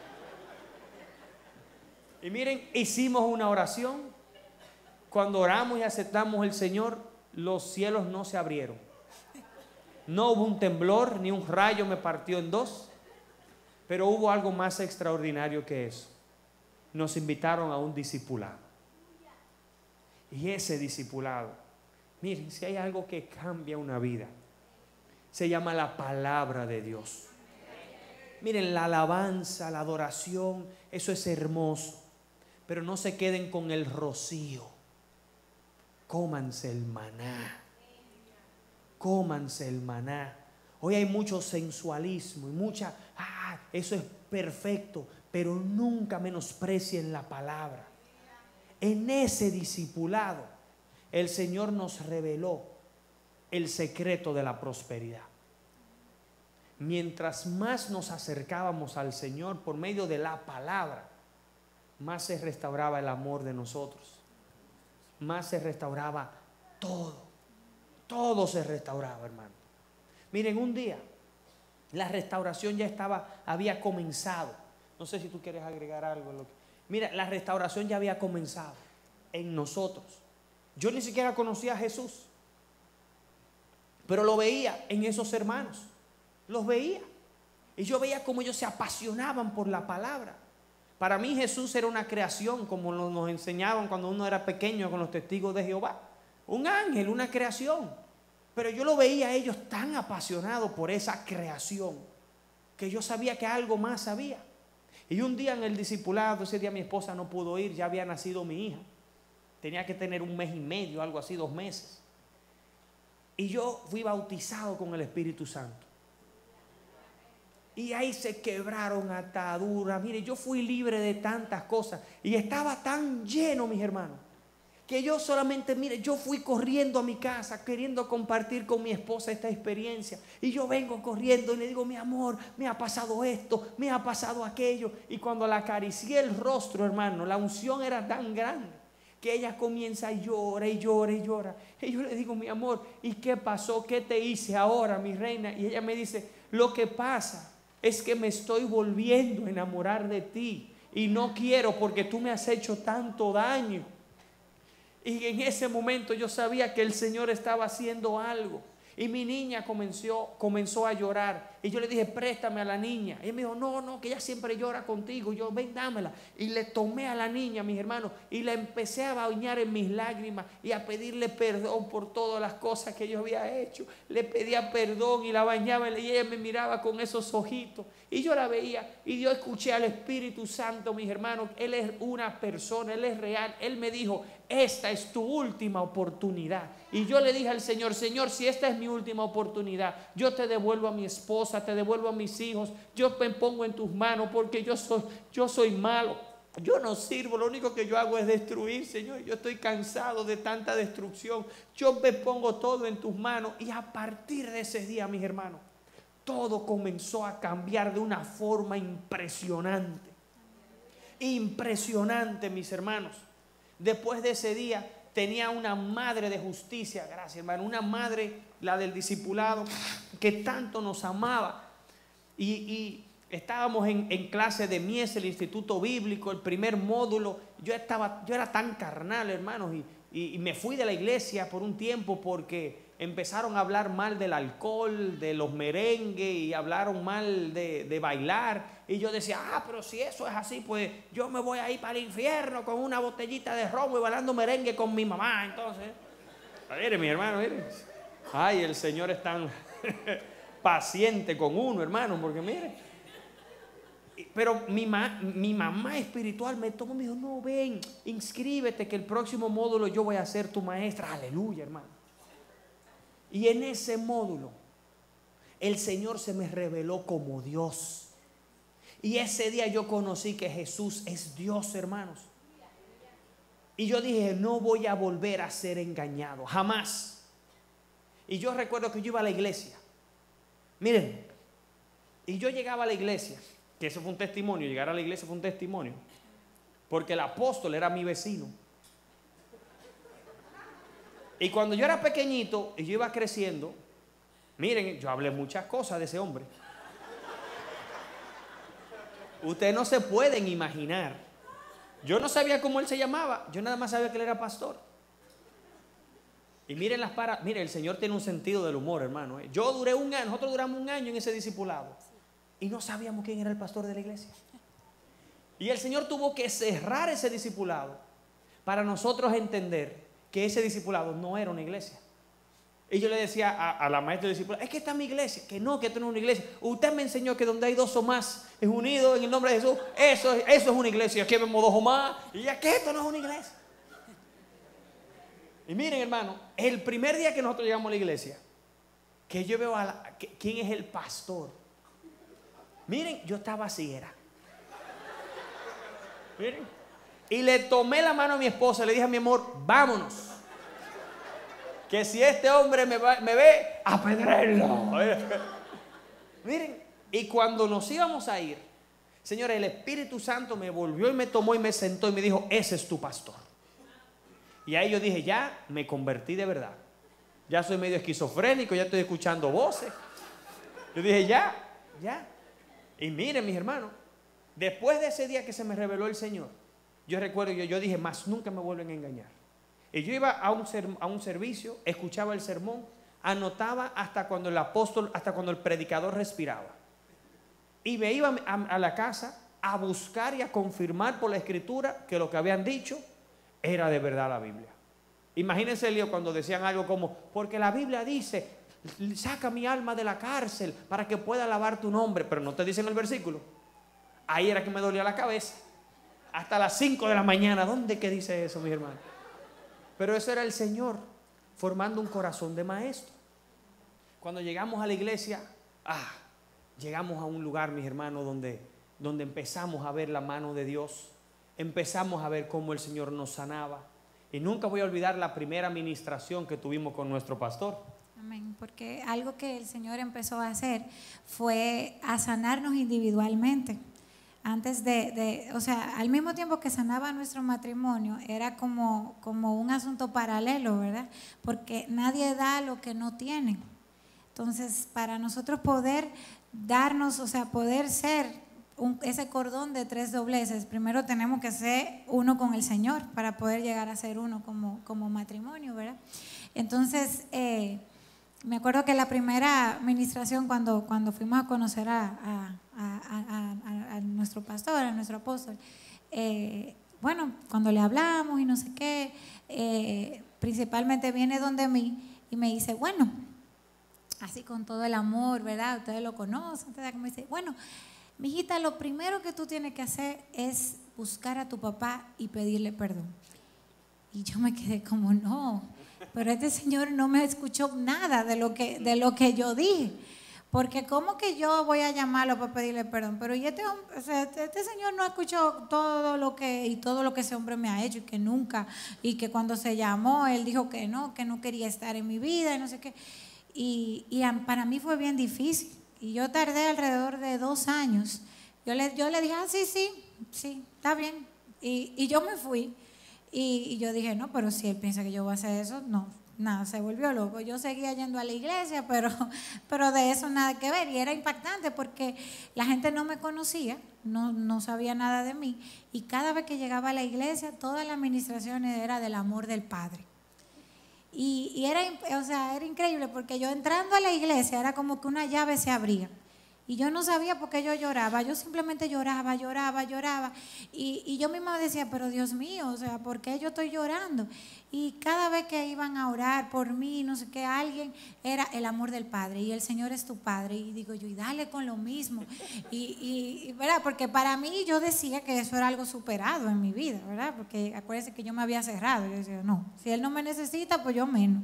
Y miren, hicimos una oración. Cuando oramos y aceptamos el Señor, los cielos no se abrieron. No hubo un temblor, ni un rayo me partió en dos. Pero hubo algo más extraordinario que eso. Nos invitaron a un discipulado. Y ese discipulado, miren, si hay algo que cambia una vida, se llama la palabra de Dios. Miren, la alabanza, la adoración, eso es hermoso. Pero no se queden con el rocío. Cómanse el maná. Cómanse el maná. Hoy hay mucho sensualismo y mucha, ah, eso es perfecto, pero nunca menosprecien la palabra. En ese discipulado, el Señor nos reveló el secreto de la prosperidad. Mientras más nos acercábamos al Señor por medio de la palabra, más se restauraba el amor de nosotros. Más se restauraba todo. Todo se restauraba, hermano. Miren, un día la restauración ya estaba, había comenzado. No sé si tú quieres agregar algo. Lo que, mira, la restauración ya había comenzado en nosotros. Yo ni siquiera conocía a Jesús, pero lo veía en esos hermanos. Los veía. Y yo veía cómo ellos se apasionaban por la palabra. Para mí Jesús era una creación, como nos enseñaban cuando uno era pequeño con los testigos de Jehová. Un ángel, una creación. Pero yo lo veía a ellos tan apasionados por esa creación que yo sabía que algo más había. Y un día en el discipulado, ese día mi esposa no pudo ir, ya había nacido mi hija. Tenía que tener un mes y medio, algo así, dos meses. Y yo fui bautizado con el Espíritu Santo. Y ahí se quebraron ataduras. Mire, yo fui libre de tantas cosas. Y estaba tan lleno, mis hermanos, que yo solamente, mire, yo fui corriendo a mi casa queriendo compartir con mi esposa esta experiencia. Y yo vengo corriendo y le digo, mi amor, me ha pasado esto, me ha pasado aquello. Y cuando la acaricié el rostro, hermano, la unción era tan grande que ella comienza y llora y llora y llora. Y yo le digo, mi amor, ¿y qué pasó? ¿Qué te hice ahora, mi reina? Y ella me dice, lo que pasa es que me estoy volviendo a enamorar de ti. Y no quiero porque tú me has hecho tanto daño. Y en ese momento yo sabía que el Señor estaba haciendo algo. Y mi niña comenzó, comenzó a llorar. Y yo le dije, préstame a la niña. Y ella me dijo, no, no, que ella siempre llora contigo. Y yo, ven, dámela. Y le tomé a la niña, mis hermanos, y la empecé a bañar en mis lágrimas y a pedirle perdón por todas las cosas que yo había hecho. Le pedía perdón y la bañaba y ella me miraba con esos ojitos. Y yo la veía y yo escuché al Espíritu Santo, mis hermanos. Él es una persona, Él es real. Él me dijo, esta es tu última oportunidad. Y yo le dije al Señor, Señor, si esta es mi última oportunidad, yo te devuelvo a mi esposa, te devuelvo a mis hijos, yo me pongo en tus manos porque yo soy, yo soy malo, yo no sirvo, lo único que yo hago es destruir, Señor. Yo estoy cansado de tanta destrucción, yo me pongo todo en tus manos. Y a partir de ese día, mis hermanos, todo comenzó a cambiar de una forma impresionante. Impresionante, mis hermanos. Después de ese día tenía una madre de justicia, gracias hermano, una madre, la del discipulado, que tanto nos amaba. Y, y estábamos en, en clase de Mies, el Instituto Bíblico, el primer módulo. Yo, estaba, yo era tan carnal, hermanos, y, y, y me fui de la iglesia por un tiempo porque empezaron a hablar mal del alcohol, de los merengues, y hablaron mal de, de bailar. Y yo decía, ah, pero si eso es así, pues yo me voy a ir para el infierno con una botellita de romo y bailando merengue con mi mamá. Entonces, mire, mi hermano, mire. Ay, el Señor es tan paciente con uno, hermano, porque mire. Pero mi, ma, mi mamá espiritual me tomó y me dijo, no, ven, inscríbete que el próximo módulo yo voy a ser tu maestra. Aleluya, hermano. Y en ese módulo, el Señor se me reveló como Dios. Y ese día yo conocí que Jesús es Dios, hermanos. Y yo dije, no voy a volver a ser engañado, jamás. Y yo recuerdo que yo iba a la iglesia. Miren, y yo llegaba a la iglesia, que eso fue un testimonio, llegar a la iglesia fue un testimonio, porque el apóstol era mi vecino. Y cuando yo era pequeñito y yo iba creciendo, miren, yo hablé muchas cosas de ese hombre. Ustedes no se pueden imaginar. Yo no sabía cómo él se llamaba, yo nada más sabía que él era pastor. Y miren las paras, miren, el Señor tiene un sentido del humor, hermano. Yo duré un año, nosotros duramos un año en ese discipulado y no sabíamos quién era el pastor de la iglesia. Y el Señor tuvo que cerrar ese discipulado para nosotros entender que ese discipulado no era una iglesia. Y yo le decía a, a la maestra del discipulado, es que esta es mi iglesia. Que no, que esto no es una iglesia. Usted me enseñó que donde hay dos o más es unido en el nombre de Jesús. Eso, eso es una iglesia. Aquí vemos dos o más. Y ya que esto no es una iglesia. Y miren, hermano, el primer día que nosotros llegamos a la iglesia, que yo veo a la, que, quién es el pastor. Miren, yo estaba así, era. Miren. Y le tomé la mano a mi esposa y le dije a mi amor, vámonos. Que si este hombre me, va, me ve, apedréenlo. Miren, y cuando nos íbamos a ir, señores, el Espíritu Santo me volvió y me tomó y me sentó y me dijo, ese es tu pastor. Y ahí yo dije, ya me convertí de verdad. Ya soy medio esquizofrénico, ya estoy escuchando voces. Yo dije, ya, ya. Y miren, mis hermanos, después de ese día que se me reveló el Señor, yo recuerdo, yo, yo dije, más nunca me vuelven a engañar. Y yo iba a un, a un servicio, escuchaba el sermón, anotaba hasta cuando el apóstol, hasta cuando el predicador respiraba. Y me iba a, a la casa a buscar y a confirmar por la escritura que lo que habían dicho era de verdad la Biblia. Imagínense el lío cuando decían algo como, porque la Biblia dice, saca mi alma de la cárcel para que pueda alabar tu nombre, pero no te dicen el versículo. Ahí era que me dolía la cabeza. Hasta las cinco de la mañana, ¿dónde que dice eso, mis hermanos? Pero eso era el Señor formando un corazón de maestro. Cuando llegamos a la iglesia, ah, llegamos a un lugar, mis hermanos, donde, donde empezamos a ver la mano de Dios. Empezamos a ver cómo el Señor nos sanaba. Y nunca voy a olvidar la primera administración que tuvimos con nuestro pastor. Amén, porque algo que el Señor empezó a hacer fue a sanarnos individualmente. Antes de, de, o sea, al mismo tiempo que sanaba nuestro matrimonio, era como, como un asunto paralelo, ¿verdad? Porque nadie da lo que no tiene. Entonces, para nosotros poder darnos, o sea, poder ser un, ese cordón de tres dobleces, primero tenemos que ser uno con el Señor para poder llegar a ser uno como, como matrimonio, ¿verdad? Entonces, eh, me acuerdo que la primera administración cuando, cuando fuimos a conocer a, a, a, a, a nuestro pastor, a nuestro apóstol, eh, bueno, cuando le hablamos y no sé qué, eh, principalmente viene donde mí y me dice, bueno, así con todo el amor, ¿verdad? Ustedes lo conocen, ustedes me dice, bueno, mijita, lo primero que tú tienes que hacer es buscar a tu papá y pedirle perdón. Y yo me quedé como, no, pero este señor no me escuchó nada de lo que, de lo que yo dije. Porque ¿cómo que yo voy a llamarlo para pedirle perdón? Pero y este, o sea, este señor no escuchó todo lo que y todo lo que ese hombre me ha hecho y que nunca, y que cuando se llamó él dijo que no, que no quería estar en mi vida y no sé qué. Y, y para mí fue bien difícil. Y yo tardé alrededor de dos años. Yo le, yo le dije, ah, sí, sí, sí, está bien. Y, y yo me fui. Y, y yo dije, no, pero si él piensa que yo voy a hacer eso, no, nada, se volvió loco. Yo seguía yendo a la iglesia, pero, pero de eso nada que ver. Y era impactante porque la gente no me conocía, no, no sabía nada de mí. Y cada vez que llegaba a la iglesia, toda la administración era del amor del Padre. Y, y era, o sea, era increíble porque yo entrando a la iglesia era como que una llave se abría. Y yo no sabía por qué yo lloraba, yo simplemente lloraba, lloraba, lloraba. Y, y yo misma decía, pero Dios mío, o sea, ¿por qué yo estoy llorando? Y cada vez que iban a orar por mí, no sé qué, alguien, era el amor del Padre. Y el Señor es tu Padre. Y digo yo, y dale con lo mismo. Y, y, y ¿verdad? Porque para mí yo decía que eso era algo superado en mi vida, ¿verdad? Porque acuérdense que yo me había cerrado. Yo decía, no, si Él no me necesita, pues yo menos.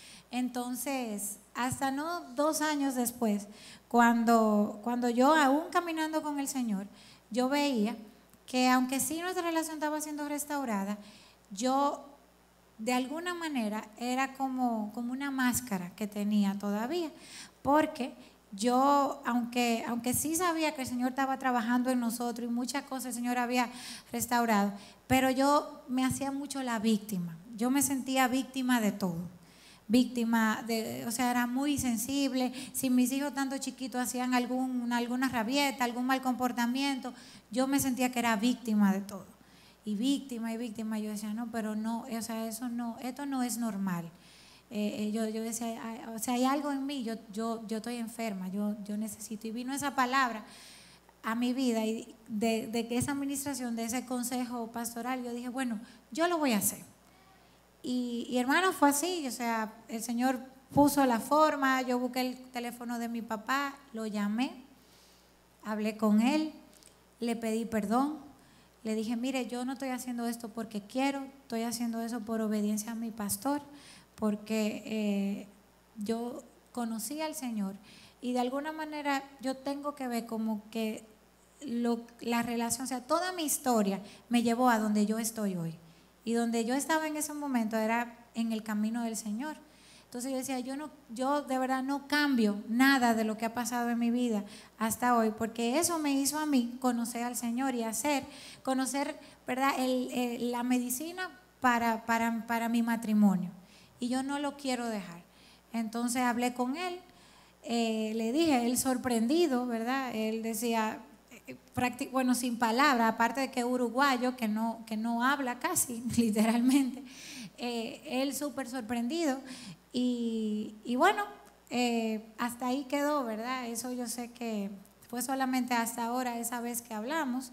Entonces, hasta no dos años después, cuando, cuando yo aún caminando con el Señor, yo veía que aunque sí nuestra relación estaba siendo restaurada, yo de alguna manera era como, como una máscara que tenía todavía, porque yo, aunque, aunque sí sabía que el Señor estaba trabajando en nosotros y muchas cosas el Señor había restaurado, pero yo me hacía mucho la víctima, yo me sentía víctima de todo. Víctima de, o sea, era muy sensible. Si mis hijos tanto chiquitos hacían algún, alguna rabieta, algún mal comportamiento, yo me sentía que era víctima de todo. Y víctima y víctima, yo decía, no, pero no, o sea, eso no, esto no es normal. Eh, yo, yo decía, o sea, hay algo en mí, yo, yo, yo estoy enferma, yo, yo necesito. Y vino esa palabra a mi vida y de, de que esa administración, de ese consejo pastoral, yo dije, bueno, yo lo voy a hacer. Y, y hermano, fue así, o sea, el Señor puso la forma, yo busqué el teléfono de mi papá, lo llamé, hablé con él, le pedí perdón, le dije, mire, yo no estoy haciendo esto porque quiero, estoy haciendo eso por obediencia a mi pastor, porque eh, yo conocí al Señor y de alguna manera yo tengo que ver como que lo, la relación, o sea, toda mi historia me llevó a donde yo estoy hoy. Y donde yo estaba en ese momento era en el camino del Señor. Entonces yo decía, yo, no, yo de verdad no cambio nada de lo que ha pasado en mi vida hasta hoy, porque eso me hizo a mí conocer al Señor y hacer, conocer, ¿verdad?, el, el, la medicina para, para, para mi matrimonio. Y yo no lo quiero dejar. Entonces hablé con él, eh, le dije, él sorprendido, ¿verdad? Él decía, bueno, sin palabras, aparte de que es uruguayo, que no, que no habla casi, literalmente, eh, él súper sorprendido y, y bueno, eh, hasta ahí quedó, ¿verdad? Eso yo sé que fue solamente hasta ahora, esa vez que hablamos.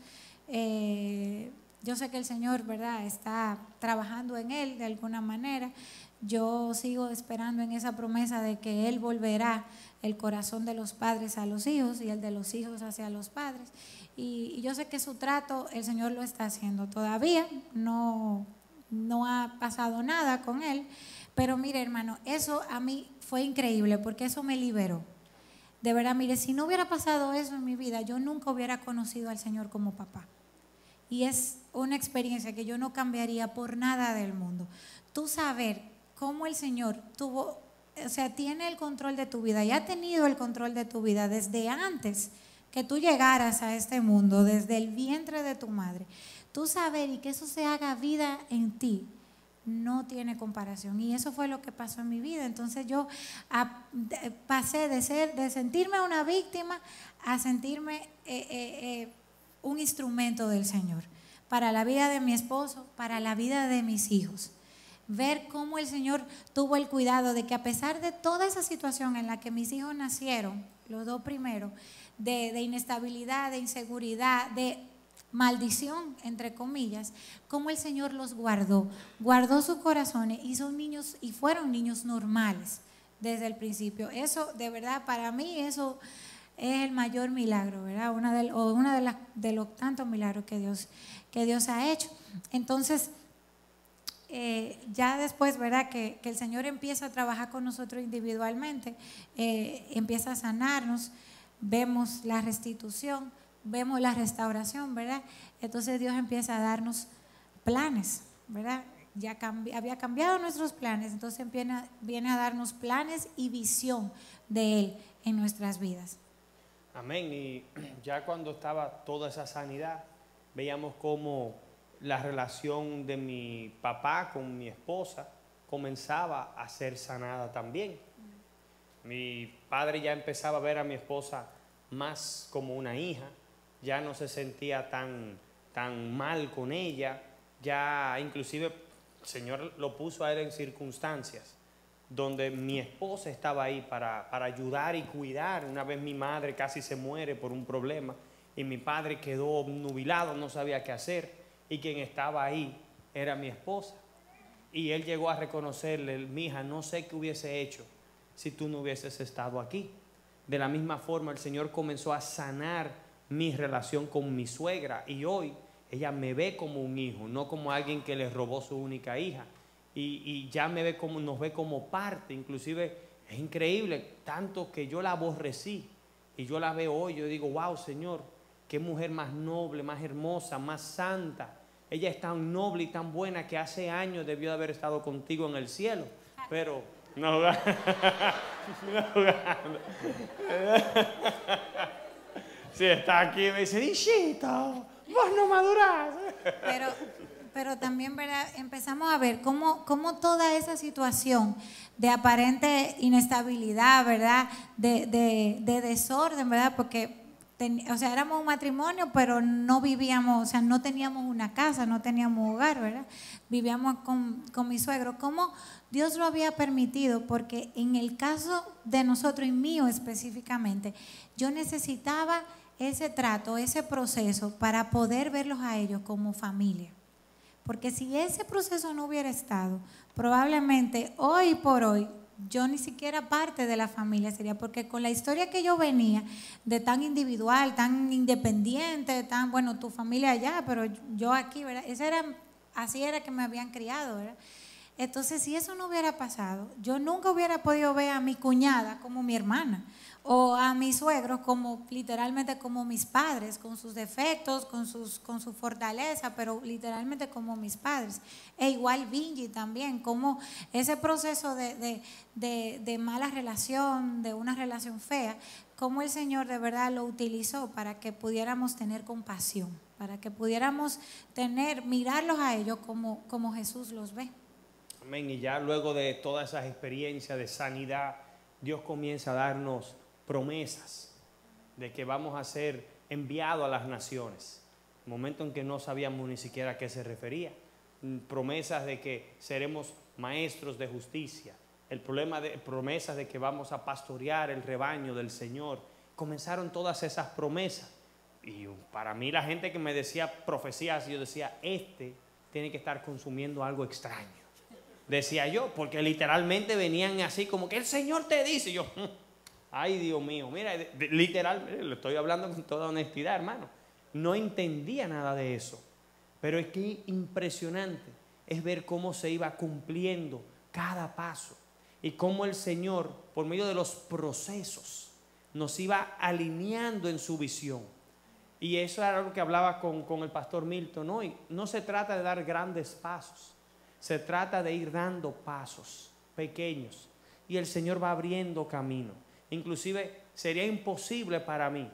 Eh, yo sé que el Señor, ¿verdad?, está trabajando en él de alguna manera. Yo sigo esperando en esa promesa de que Él volverá el corazón de los padres a los hijos y el de los hijos hacia los padres. Y, y yo sé que su trato el Señor lo está haciendo todavía, no, no ha pasado nada con Él, pero mire, hermano, eso a mí fue increíble porque eso me liberó. De verdad, mire, si no hubiera pasado eso en mi vida, yo nunca hubiera conocido al Señor como papá. Y es una experiencia que yo no cambiaría por nada del mundo. Tú saber cómo el Señor tuvo, o sea, tiene el control de tu vida y ha tenido el control de tu vida desde antes que tú llegaras a este mundo, desde el vientre de tu madre. Tú saber y que eso se haga vida en ti, no tiene comparación. Y eso fue lo que pasó en mi vida. Entonces yo a, de, pasé de ser, de sentirme una víctima a sentirme eh, eh, eh, un instrumento del Señor para la vida de mi esposo, para la vida de mis hijos. Ver cómo el Señor tuvo el cuidado de que a pesar de toda esa situación en la que mis hijos nacieron, los dos primeros, de, de inestabilidad, de inseguridad, de maldición, entre comillas, cómo el Señor los guardó, guardó sus corazones y son niños, y fueron niños normales desde el principio. Eso, de verdad, para mí, eso es el mayor milagro, ¿verdad? Una de, o una de, las, de los tantos milagros que Dios, que Dios ha hecho. Entonces, Eh, ya después, ¿verdad?, que, que el Señor empieza a trabajar con nosotros individualmente, eh, empieza a sanarnos, vemos la restitución, vemos la restauración, ¿verdad? Entonces Dios empieza a darnos planes, ¿verdad? Ya cambi- había cambiado nuestros planes, entonces viene, viene a darnos planes y visión de Él en nuestras vidas. Amén. Y ya cuando estaba toda esa sanidad, veíamos cómo la relación de mi papá con mi esposa comenzaba a ser sanada también. Mi padre ya empezaba a ver a mi esposa más como una hija, ya no se sentía tan, tan mal con ella, ya inclusive el Señor lo puso a él en circunstancias donde mi esposa estaba ahí para, para ayudar y cuidar. Una vez mi madre casi se muere por un problema y mi padre quedó nubilado, no sabía qué hacer, y quien estaba ahí era mi esposa. Y él llegó a reconocerle: mija, no sé qué hubiese hecho si tú no hubieses estado aquí. De la misma forma, el Señor comenzó a sanar mi relación con mi suegra, y hoy ella me ve como un hijo, no como alguien que le robó su única hija. Y, y ya me ve como, nos ve como parte. Inclusive es increíble, tanto que yo la aborrecí y yo la veo hoy, yo digo: wow, Señor, qué mujer más noble, más hermosa, más santa. Ella es tan noble y tan buena que hace años debió de haber estado contigo en el cielo. Pero no, no jugando. Si está aquí me dice: hijito, vos no madurás. Pero, pero también, ¿verdad?, empezamos a ver cómo, cómo toda esa situación de aparente inestabilidad, ¿verdad?, de, de, de desorden, ¿verdad?, porque ten, o sea, éramos un matrimonio, pero no vivíamos, o sea, no teníamos una casa, no teníamos hogar, ¿verdad? Vivíamos con, con mi suegro. ¿Cómo Dios lo había permitido? Porque en el caso de nosotros y mío específicamente, yo necesitaba ese trato, ese proceso para poder verlos a ellos como familia. Porque si ese proceso no hubiera estado, probablemente hoy por hoy yo ni siquiera parte de la familia sería, porque con la historia que yo venía de tan individual, tan independiente, tan, bueno, tu familia allá, pero yo aquí, ¿verdad? Esa era, así era que me habían criado, ¿verdad? Entonces, si eso no hubiera pasado, yo nunca hubiera podido ver a mi cuñada como mi hermana, o a mis suegros como literalmente como mis padres, con sus defectos, con, sus, con su fortaleza, pero literalmente como mis padres. E igual Vingy también, como ese proceso de, de, de, de mala relación, de una relación fea, como el Señor de verdad lo utilizó para que pudiéramos tener compasión, para que pudiéramos tener, mirarlos a ellos como, como Jesús los ve. Amén. Y ya luego de todas esas experiencias de sanidad, Dios comienza a darnos promesas de que vamos a ser enviados a las naciones. Momento en que no sabíamos ni siquiera a qué se refería. Promesas de que seremos maestros de justicia. El problema de promesas de que vamos a pastorear el rebaño del Señor. Comenzaron todas esas promesas. Y para mí, la gente que me decía profecías, yo decía: este tiene que estar consumiendo algo extraño. Decía yo, porque literalmente venían así como que el Señor te dice. Y yo, ay, Dios mío, mira, literalmente, le estoy hablando con toda honestidad, hermano. No entendía nada de eso. Pero es que impresionante es ver cómo se iba cumpliendo cada paso. Y cómo el Señor, por medio de los procesos, nos iba alineando en su visión. Y eso era algo que hablaba con, con el pastor Milton hoy. No se trata de dar grandes pasos. Se trata de ir dando pasos pequeños y el Señor va abriendo camino. Inclusive sería imposible para mí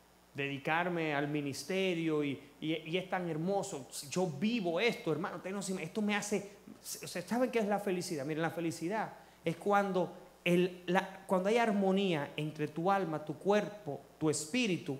dedicarme al ministerio y, y, y es tan hermoso. Yo vivo esto, hermano. Esto me hace... ¿Saben qué es la felicidad? Miren, la felicidad es cuando, el, la, cuando hay armonía entre tu alma, tu cuerpo, tu espíritu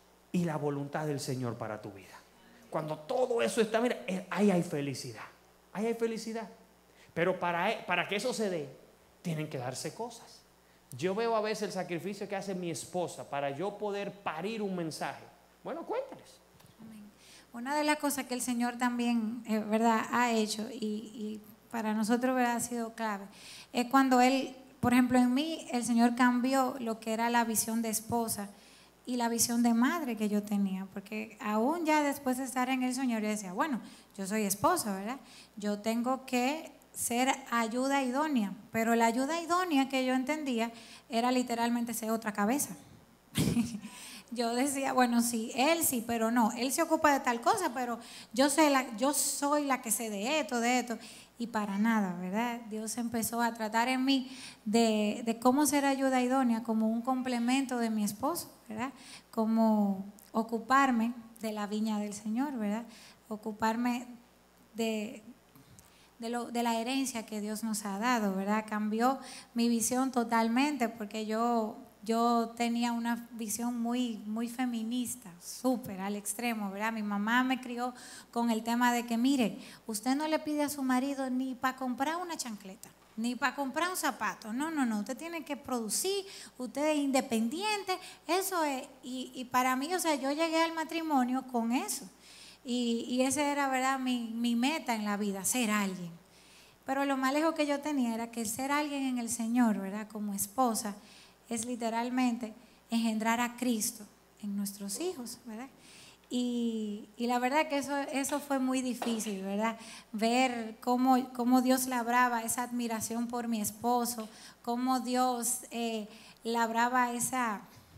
y la voluntad del Señor para tu vida. Cuando todo eso está, mira, ahí hay felicidad. Ahí hay felicidad. Pero para, para que eso se dé, tienen que darse cosas. Yo veo a veces el sacrificio que hace mi esposa para yo poder parir un mensaje. Bueno, cuéntales. Amén. Una de las cosas que el Señor también, eh, ¿verdad?, ha hecho y, y para nosotros, ¿verdad?, ha sido clave, es cuando Él, por ejemplo, en mí, el Señor cambió lo que era la visión de esposa y la visión de madre que yo tenía, porque aún ya después de estar en el Señor yo decía, bueno, yo soy esposa, ¿verdad? Yo tengo que ser ayuda idónea, pero la ayuda idónea que yo entendía era literalmente ser otra cabeza. Yo decía, bueno, sí, él sí, pero no, él se ocupa de tal cosa, pero yo, sé la, yo soy la que sé de esto, de esto, y para nada, ¿verdad? Dios empezó a tratar en mí de, de cómo ser ayuda idónea como un complemento de mi esposo, ¿verdad? Como ocuparme de la viña del Señor, ¿verdad? Ocuparme de, de, lo, de la herencia que Dios nos ha dado, ¿verdad? Cambió mi visión totalmente porque yo, yo tenía una visión muy, muy feminista, súper al extremo, ¿verdad? Mi mamá me crió con el tema de que, mire, usted no le pide a su marido ni para comprar una chancleta. ni para comprar un zapato. No, no, no. Usted tiene que producir, usted es independiente. Eso es. Y, y para mí, o sea, yo llegué al matrimonio con eso. Y, y esa era, ¿verdad?, mi, mi meta en la vida, ser alguien. Pero lo más lejos que yo tenía era que el ser alguien en el Señor, ¿verdad?, como esposa, es literalmente engendrar a Cristo en nuestros hijos, ¿verdad? Y, y la verdad que eso, eso fue muy difícil, ¿verdad? Ver cómo, cómo Dios labraba esa admiración por mi esposo, cómo Dios eh, labraba esa,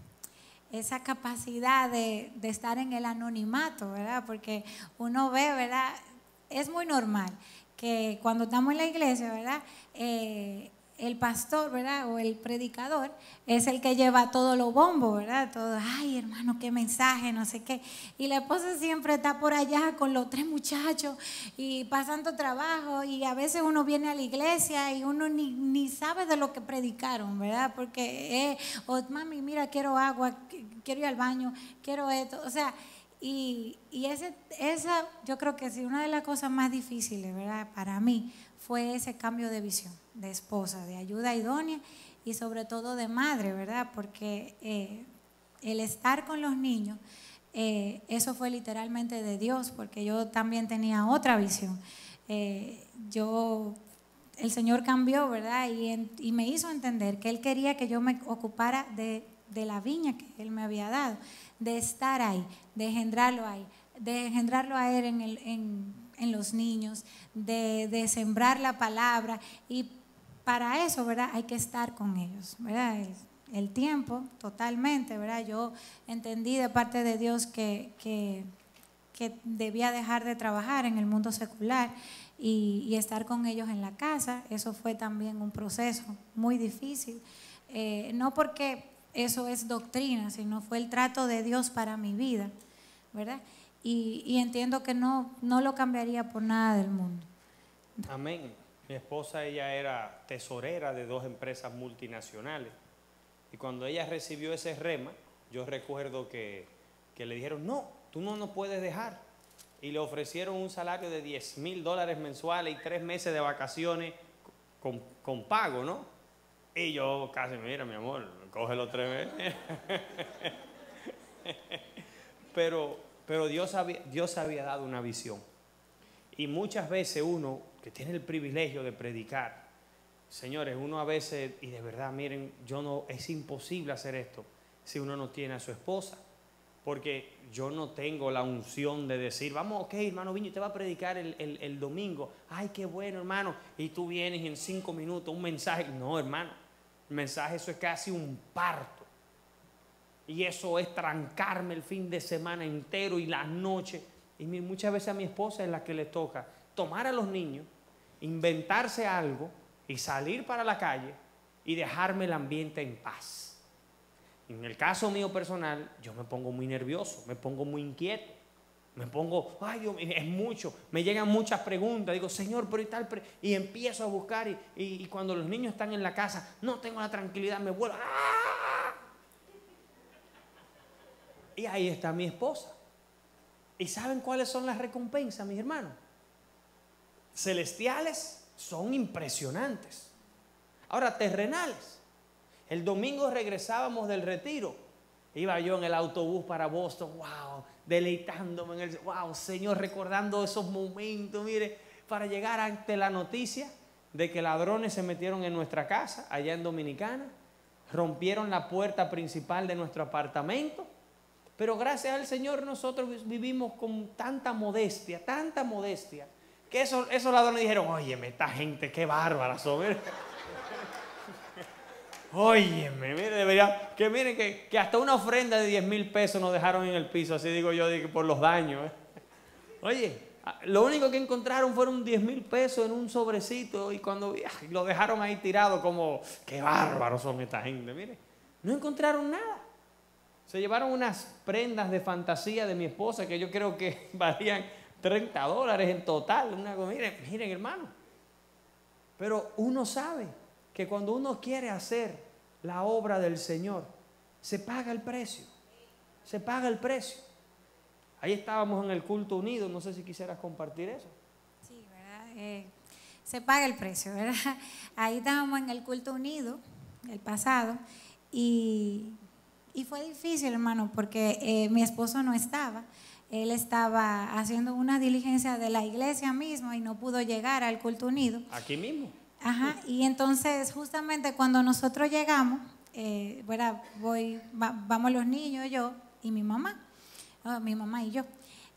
esa capacidad de, de estar en el anonimato, ¿verdad? Porque uno ve, ¿verdad? Es muy normal que cuando estamos en la iglesia, ¿verdad?, Eh, el pastor, ¿verdad?, o el predicador es el que lleva todo lo bombo, ¿verdad? Todo, ay, hermano, qué mensaje, no sé qué. Y la esposa siempre está por allá con los tres muchachos y pasando trabajo, y a veces uno viene a la iglesia y uno ni, ni sabe de lo que predicaron, ¿verdad? Porque, eh, oh, mami, mira, quiero agua, quiero ir al baño, quiero esto, o sea, y, y ese, esa, yo creo que sí, una de las cosas más difíciles, ¿verdad?, para mí fue ese cambio de visión, de esposa, de ayuda idónea y sobre todo de madre, ¿verdad? Porque eh, el estar con los niños, eh, eso fue literalmente de Dios, porque yo también tenía otra visión. Eh, yo, el Señor cambió, ¿verdad? Y, en, y me hizo entender que Él quería que yo me ocupara de, de la viña que Él me había dado, de estar ahí, de engendrarlo ahí, de engendrarlo a Él en el... En, en los niños, de, de sembrar la palabra, y para eso, ¿verdad?, hay que estar con ellos, ¿verdad? El, el tiempo, totalmente, ¿verdad? Yo entendí de parte de Dios que, que, que debía dejar de trabajar en el mundo secular y, y estar con ellos en la casa. Eso fue también un proceso muy difícil, eh, no porque eso es doctrina, sino fue el trato de Dios para mi vida, ¿verdad? Y, y entiendo que no, no lo cambiaría por nada del mundo. Amén. Mi esposa, ella era tesorera de dos empresas multinacionales. Y cuando ella recibió ese rema, yo recuerdo que, que le dijeron, no, tú no nos puedes dejar. Y le ofrecieron un salario de diez mil dólares mensuales y tres meses de vacaciones con, con pago, ¿no? Y yo casi, mira, mi amor, cógelo tres meses. Pero... Pero Dios había, Dios había dado una visión. Y muchas veces uno que tiene el privilegio de predicar, señores, uno a veces, y de verdad, miren, yo no, es imposible hacer esto si uno no tiene a su esposa. Porque yo no tengo la unción de decir, vamos, ok, hermano Viño, te va a predicar el, el, el domingo. Ay, qué bueno, hermano. Y tú vienes en cinco minutos, un mensaje. No, hermano, el mensaje, eso es casi un parto. Y eso es trancarme el fin de semana entero y las noches. Y muchas veces a mi esposa es la que le toca tomar a los niños, inventarse algo y salir para la calle y dejarme el ambiente en paz. En el caso mío personal, yo me pongo muy nervioso, me pongo muy inquieto. Me pongo, ay Dios mío, es mucho. Me llegan muchas preguntas. Digo, Señor, pero y tal. Y empiezo a buscar. Y, y, y cuando los niños están en la casa, no tengo la tranquilidad, me vuelvo. ¡Ah! Y ahí está mi esposa. ¿Y saben cuáles son las recompensas, mis hermanos? Celestiales son impresionantes. Ahora, terrenales. El domingo regresábamos del retiro. Iba yo en el autobús para Boston, wow, deleitándome en el, wow, Señor, recordando esos momentos, mire, para llegar ante la noticia de que ladrones se metieron en nuestra casa, allá en Dominicana, rompieron la puerta principal de nuestro apartamento. Pero gracias al Señor nosotros vivimos con tanta modestia, tanta modestia, que esos, esos ladrones dijeron, óyeme, esta gente, qué bárbara son. Óyeme, mire, debería, que miren que, que hasta una ofrenda de diez mil pesos nos dejaron en el piso, así digo yo, digo, por los daños. ¿eh? Oye, lo único que encontraron fueron diez mil pesos en un sobrecito y cuando ay, lo dejaron ahí tirado como, qué bárbaros son esta gente, mire, no encontraron nada. Se llevaron unas prendas de fantasía de mi esposa que yo creo que valían treinta dólares en total. Una, miren, miren, hermano. Pero uno sabe que cuando uno quiere hacer la obra del Señor, se paga el precio. Se paga el precio. Ahí estábamos en el culto unido. No sé si quisieras compartir eso. Sí, ¿verdad? Eh, se paga el precio, ¿verdad? Ahí estábamos en el culto unido, el pasado, y, y fue difícil, hermano, porque eh, mi esposo no estaba. Él estaba haciendo una diligencia de la iglesia mismo y no pudo llegar al culto unido. Aquí mismo. Ajá, y entonces justamente cuando nosotros llegamos, eh, ¿verdad? Voy, va, vamos los niños, yo y mi mamá, oh, mi mamá y yo.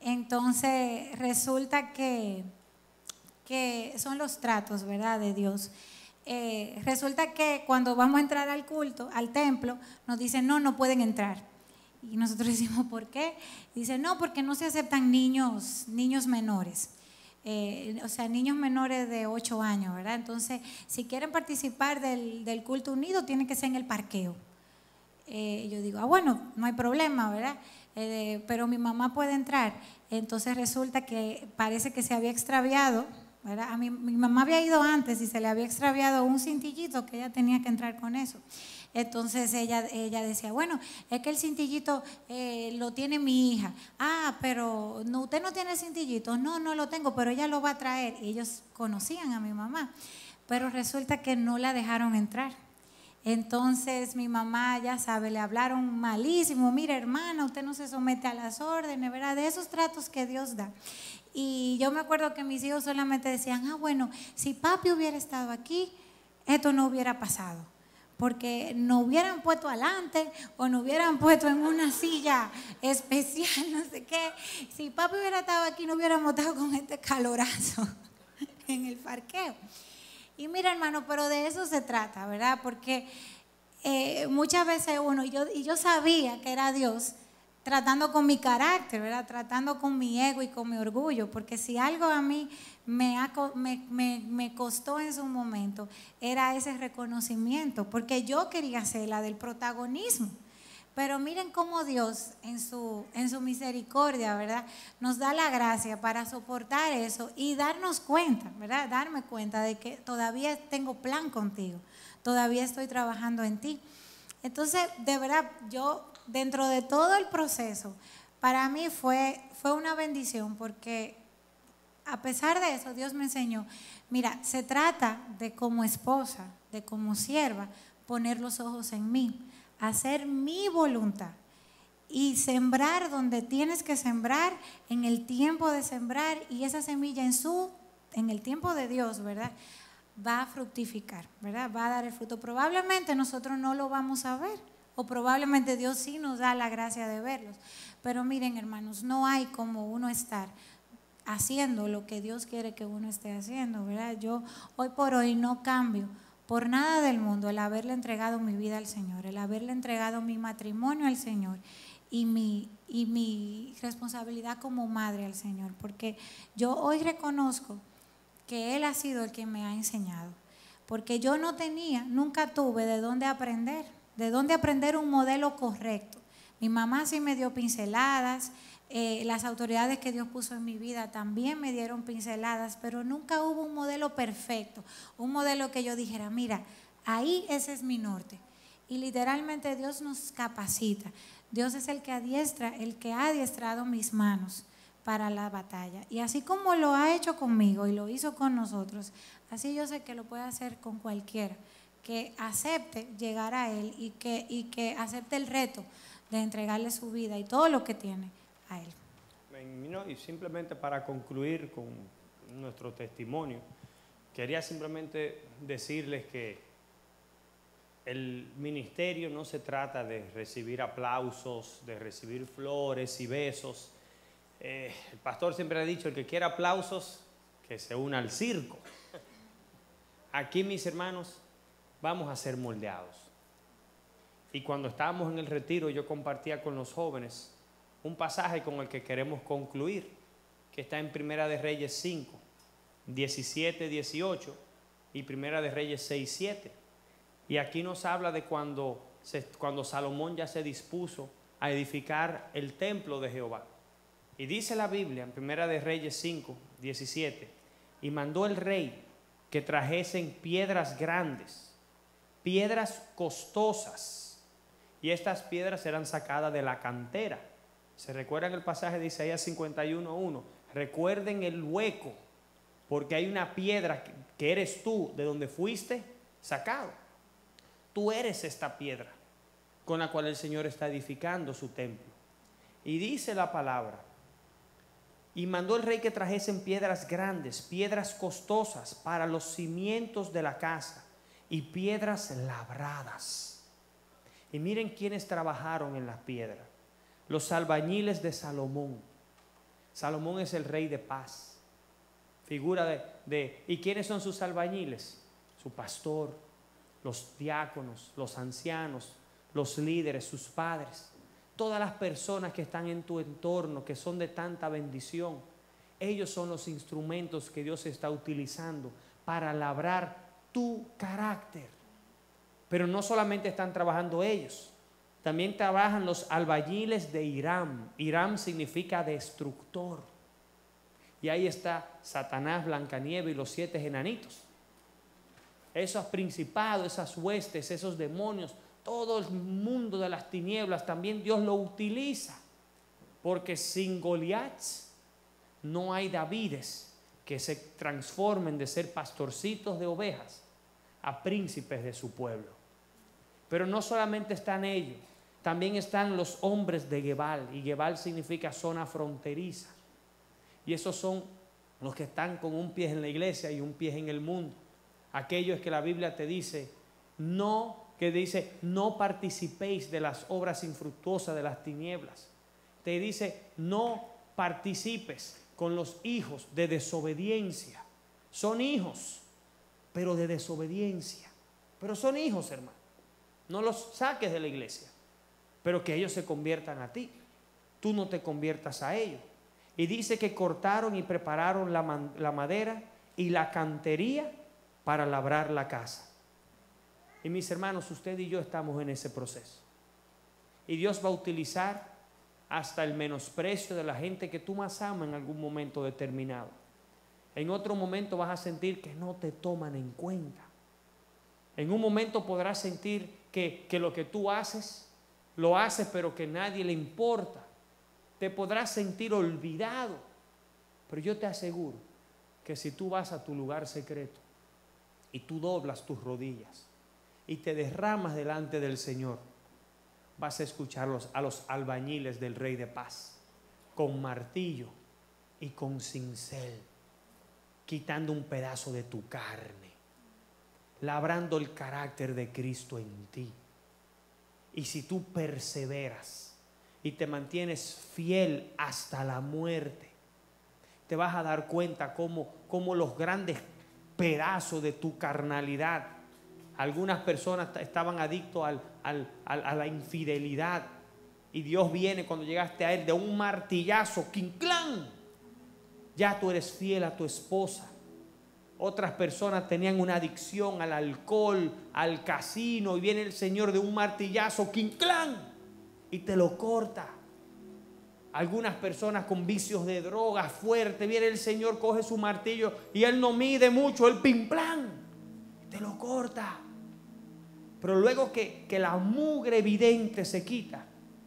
Entonces resulta que, que son los tratos, ¿verdad? De Dios. Eh, resulta que cuando vamos a entrar al culto, al templo, nos dicen, no, no pueden entrar. Y nosotros decimos, ¿por qué? Dice, no, porque no se aceptan niños, niños menores. Eh, o sea, niños menores de ocho años, ¿verdad? Entonces, si quieren participar del, del culto unido, tiene que ser en el parqueo. Eh, yo digo, ah, bueno, no hay problema, ¿verdad? Eh, pero mi mamá puede entrar. Entonces resulta que parece que se había extraviado, ¿verdad? A mí, mi mamá había ido antes y se le había extraviado un cintillito que ella tenía que entrar con eso. Entonces ella, ella decía, bueno, es que el cintillito eh, lo tiene mi hija. Ah, pero no, usted no tiene el cintillito. No, no lo tengo, pero ella lo va a traer. Y ellos conocían a mi mamá, pero resulta que no la dejaron entrar. Entonces mi mamá, ya sabe, le hablaron malísimo. Mira, hermana, usted no se somete a las órdenes, ¿verdad? De esos tratos que Dios da. Y yo me acuerdo que mis hijos solamente decían, ah, bueno, si papi hubiera estado aquí, esto no hubiera pasado. Porque nos hubieran puesto adelante o nos hubieran puesto en una silla especial, no sé qué. Si papi hubiera estado aquí, no hubiéramos estado con este calorazo en el parqueo. Y mira, hermano, pero de eso se trata, ¿verdad? Porque eh, muchas veces uno, y yo, y yo sabía que era Dios tratando con mi carácter, ¿verdad? Tratando con mi ego y con mi orgullo, porque si algo a mí me, ha, me, me, me costó en su momento, era ese reconocimiento, porque yo quería ser la del protagonismo. Pero miren cómo Dios en su, en su misericordia, ¿verdad? Nos da la gracia para soportar eso y darnos cuenta, ¿verdad? Darme cuenta de que todavía tengo plan contigo, todavía estoy trabajando en ti. Entonces, de verdad, yo dentro de todo el proceso, para mí fue, fue una bendición porque a pesar de eso, Dios me enseñó, mira, se trata de como esposa, de como sierva, poner los ojos en mí, hacer mi voluntad y sembrar donde tienes que sembrar en el tiempo de sembrar y esa semilla en su, en el tiempo de Dios, ¿verdad? Va a fructificar, ¿verdad? Va a dar el fruto. Probablemente nosotros no lo vamos a ver o probablemente Dios sí nos da la gracia de verlos. Pero miren, hermanos, no hay como uno estar haciendo lo que Dios quiere que uno esté haciendo, ¿verdad? Yo hoy por hoy no cambio por nada del mundo el haberle entregado mi vida al Señor, el haberle entregado mi matrimonio al Señor y mi, y mi responsabilidad como madre al Señor, porque yo hoy reconozco que Él ha sido el que me ha enseñado, porque yo no tenía, nunca tuve de dónde aprender, de dónde aprender un modelo correcto. Mi mamá sí me dio pinceladas, eh, las autoridades que Dios puso en mi vida también me dieron pinceladas, pero nunca hubo un modelo perfecto, un modelo que yo dijera, mira, ahí ese es mi norte. Y literalmente Dios nos capacita. Dios es el que adiestra, el que ha adiestrado mis manos para la batalla. Y así como lo ha hecho conmigo y lo hizo con nosotros, así yo sé que lo puede hacer con cualquiera que acepte llegar a Él y que, y que acepte el reto de entregarle su vida y todo lo que tiene a Él. Y simplemente para concluir con nuestro testimonio, quería simplemente decirles que el ministerio no se trata de recibir aplausos, de recibir flores y besos. Eh, el pastor siempre ha dicho, el que quiera aplausos, que se una al circo. Aquí, mis hermanos, vamos a ser moldeados. Y cuando estábamos en el retiro, yo compartía con los jóvenes un pasaje con el que queremos concluir, que está en Primera de Reyes cinco, diecisiete, dieciocho y Primera de Reyes seis, siete. Y aquí nos habla de cuando, se, cuando Salomón ya se dispuso a edificar el templo de Jehová. Y dice la Biblia en Primera de Reyes cinco, diecisiete, y mandó el rey que trajesen piedras grandes, piedras costosas, y estas piedras eran sacadas de la cantera. ¿Se recuerdan el pasaje de Isaías cincuenta y uno, uno? Recuerden el hueco porque hay una piedra que, que eres tú, de donde fuiste sacado. Tú eres esta piedra con la cual el Señor está edificando su templo. Y dice la palabra: y mandó el rey que trajesen piedras grandes, piedras costosas para los cimientos de la casa, y piedras labradas. Y miren quiénes trabajaron en las piedras: los albañiles de Salomón. Salomón es el rey de paz, figura de, de ¿y quiénes son sus albañiles? Su pastor, los diáconos, los ancianos, los líderes, sus padres, todas las personas que están en tu entorno, que son de tanta bendición. Ellos son los instrumentos que Dios está utilizando para labrar tu carácter. Pero no solamente están trabajando ellos, también trabajan los albañiles de Hiram. Hiram significa destructor. Y ahí está Satanás, Blancanieves y los siete enanitos. Esos principados, esas huestes, esos demonios, todo el mundo de las tinieblas, también Dios lo utiliza. Porque sin Goliat no hay Davides que se transformen de ser pastorcitos de ovejas a príncipes de su pueblo. Pero no solamente están ellos, también están los hombres de Gebal, y Gebal significa zona fronteriza. Y esos son los que están con un pie en la iglesia y un pie en el mundo. Aquellos que la Biblia te dice, no, que dice, no participéis de las obras infructuosas de las tinieblas. Te dice, no participes con los hijos de desobediencia. Son hijos, pero de desobediencia. Pero son hijos, hermano. No los saques de la iglesia, pero que ellos se conviertan a ti. Tú no te conviertas a ellos. Y dice que cortaron y prepararon la, man, la madera y la cantería para labrar la casa. Y mis hermanos, usted y yo estamos en ese proceso. Y Dios va a utilizar hasta el menosprecio de la gente que tú más amas en algún momento determinado. En otro momento vas a sentir que no te toman en cuenta. En un momento podrás sentir que, que lo que tú haces, lo haces pero que a nadie le importa. Te podrás sentir olvidado. Pero yo te aseguro que si tú vas a tu lugar secreto y tú doblas tus rodillas y te derramas delante del Señor, vas a escucharlos a los albañiles del Rey de Paz, con martillo y con cincel, quitando un pedazo de tu carne, labrando el carácter de Cristo en ti. Y si tú perseveras y te mantienes fiel hasta la muerte, te vas a dar cuenta cómo, cómo los grandes pedazos de tu carnalidad, algunas personas estaban adictos al, al, al, a la infidelidad, y Dios viene cuando llegaste a Él de un martillazo, quinclán, ya tú eres fiel a tu esposa. Otras personas tenían una adicción al alcohol, al casino, y viene el Señor de un martillazo, quinclán, y te lo corta. Algunas personas con vicios de drogas fuertes, viene el Señor, coge su martillo y Él no mide mucho, Él pim plan, te lo corta. Pero luego que, que la mugre evidente se quita,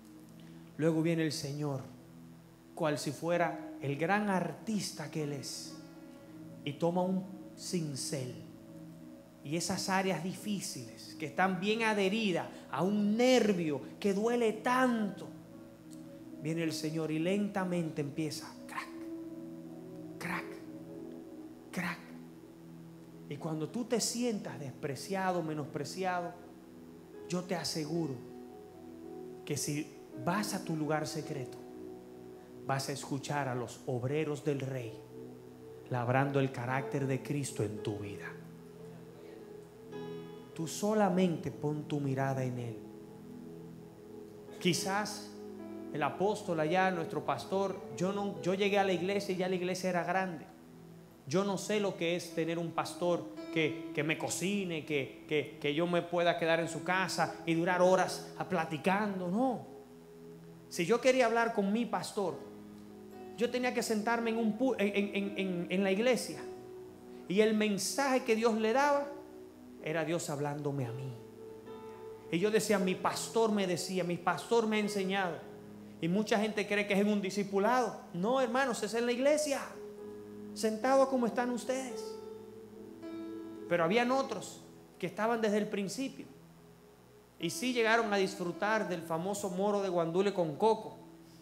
luego viene el Señor, cual si fuera el gran artista que Él es, y toma un cincel, y esas áreas difíciles que están bien adheridas a un nervio que duele tanto, viene el Señor y lentamente empieza crack, crack, crack. Y cuando tú te sientas despreciado, menospreciado, yo te aseguro que si vas a tu lugar secreto, vas a escuchar a los obreros del Rey labrando el carácter de Cristo en tu vida. Tú solamente pon tu mirada en Él. Quizás el apóstol allá, nuestro pastor, yo, no, yo llegué a la iglesia y ya la iglesia era grande. Yo no sé lo que es tener un pastor que, que me cocine, que, que, que yo me pueda quedar en su casa y durar horas platicando. No. Si yo quería hablar con mi pastor, yo tenía que sentarme en, un, en, en, en, en la iglesia. Y el mensaje que Dios le daba era Dios hablándome a mí. Y yo decía, mi pastor me decía, mi pastor me ha enseñado. Y mucha gente cree que es en un discipulado. No, hermanos, es en la iglesia. sentados como están ustedes. Pero habían otros que estaban desde el principio. Y sí llegaron a disfrutar del famoso moro de guandule con coco.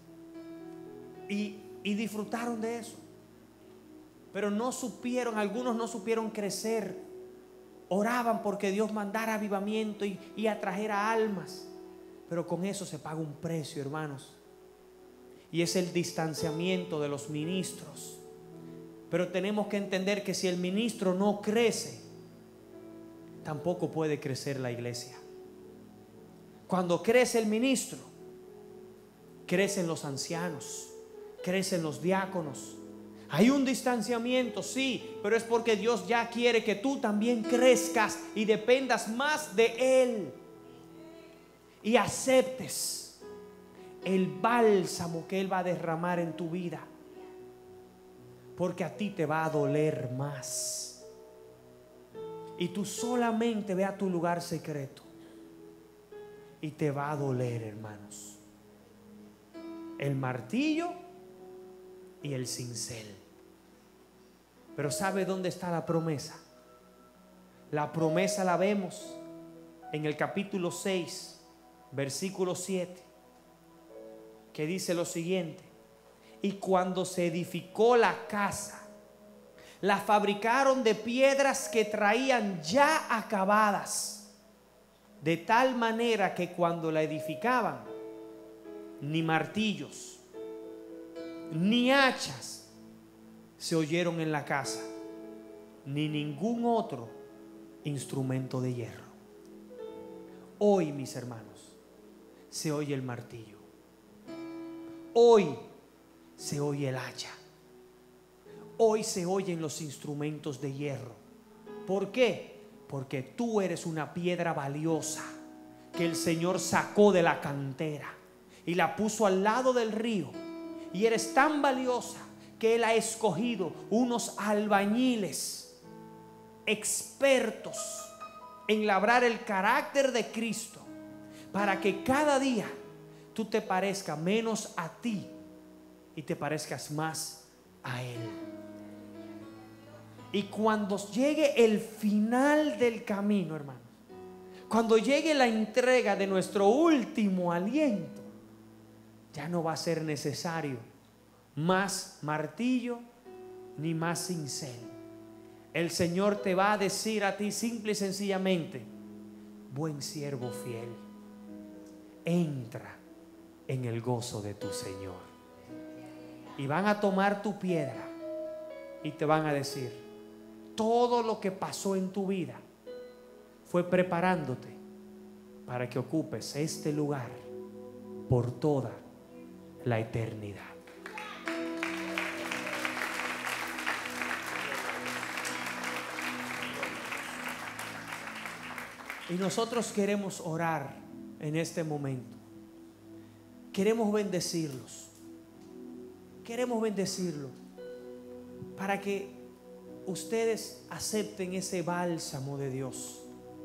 Y, y disfrutaron de eso. Pero no supieron, algunos no supieron crecer. Oraban porque Dios mandara avivamiento y, y atrajera almas. Pero con eso se paga un precio, hermanos. Y es el distanciamiento de los ministros. Pero tenemos que entender que si el ministro no crece, tampoco puede crecer la iglesia. Cuando crece el ministro, crecen los ancianos, crecen los diáconos. Hay un distanciamiento, sí, pero es porque Dios ya quiere que tú también crezcas y dependas más de Él. Y aceptes el bálsamo que Él va a derramar en tu vida. Porque a ti te va a doler más. Y tú solamente ve a tu lugar secreto. Y te va a doler, hermanos. El martillo y el cincel. Pero ¿sabe dónde está la promesa? La promesa la vemos en el capítulo seis, versículo siete, que dice lo siguiente: y cuando se edificó la casa, la fabricaron de piedras que traían ya acabadas, de tal manera que cuando la edificaban, ni martillos ni hachas se oyeron en la casa, ni ningún otro instrumento de hierro. Hoy, mis hermanos, se oye el martillo. Hoy se oye el hacha. Hoy se oyen los instrumentos de hierro. ¿Por qué? Porque tú eres una piedra valiosa que el Señor sacó de la cantera y la puso al lado del río. Y eres tan valiosa que Él ha escogido unos albañiles expertos en labrar el carácter de Cristo, para que cada día tú te parezcas menos a ti y te parezcas más a Él. Y cuando llegue el final del camino, hermanos, cuando llegue la entrega de nuestro último aliento, ya no va a ser necesario más martillo ni más cincel. El Señor te va a decir a ti simple y sencillamente: buen siervo fiel, entra en el gozo de tu Señor. Y van a tomar tu piedra y te van a decir: todo lo que pasó en tu vida fue preparándote para que ocupes este lugar por toda la eternidad. Y nosotros queremos orar en este momento. Queremos bendecirlos. Queremos bendecirlos para que ustedes acepten ese bálsamo de Dios.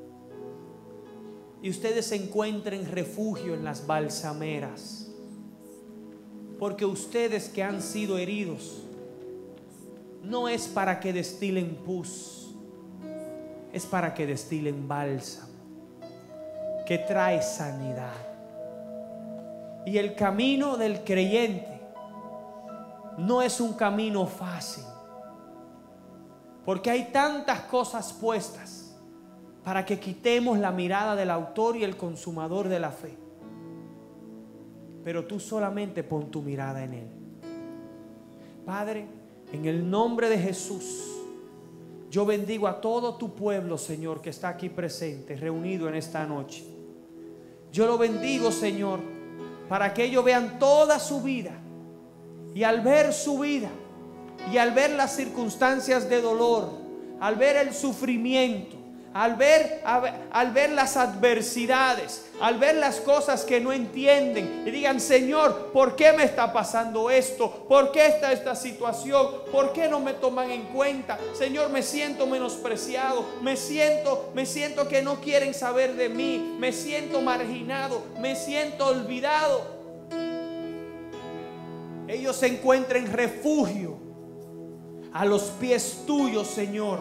Y ustedes encuentren refugio en las balsameras. Porque ustedes que han sido heridos, no es para que destilen pus, es para que destilen bálsamo, que trae sanidad. Y el camino del creyente no es un camino fácil, porque hay tantas cosas puestas para que quitemos la mirada del autor y el consumador de la fe. Pero tú solamente pon tu mirada en Él. Padre, en el nombre de Jesús, yo bendigo a todo tu pueblo, Señor, que está aquí presente, reunido en esta noche. Yo lo bendigo, Señor, para que ellos vean toda su vida. Y al ver su vida, y al ver las circunstancias de dolor, al ver el sufrimiento, al ver, al ver las adversidades, al ver las cosas que no entienden, y digan: Señor, ¿por qué me está pasando esto? ¿Por qué está esta situación? ¿Por qué no me toman en cuenta? Señor, me siento menospreciado, me siento, me siento que no quieren saber de mí, me siento marginado, me siento olvidado. Ellos encuentren refugio a los pies tuyos, Señor.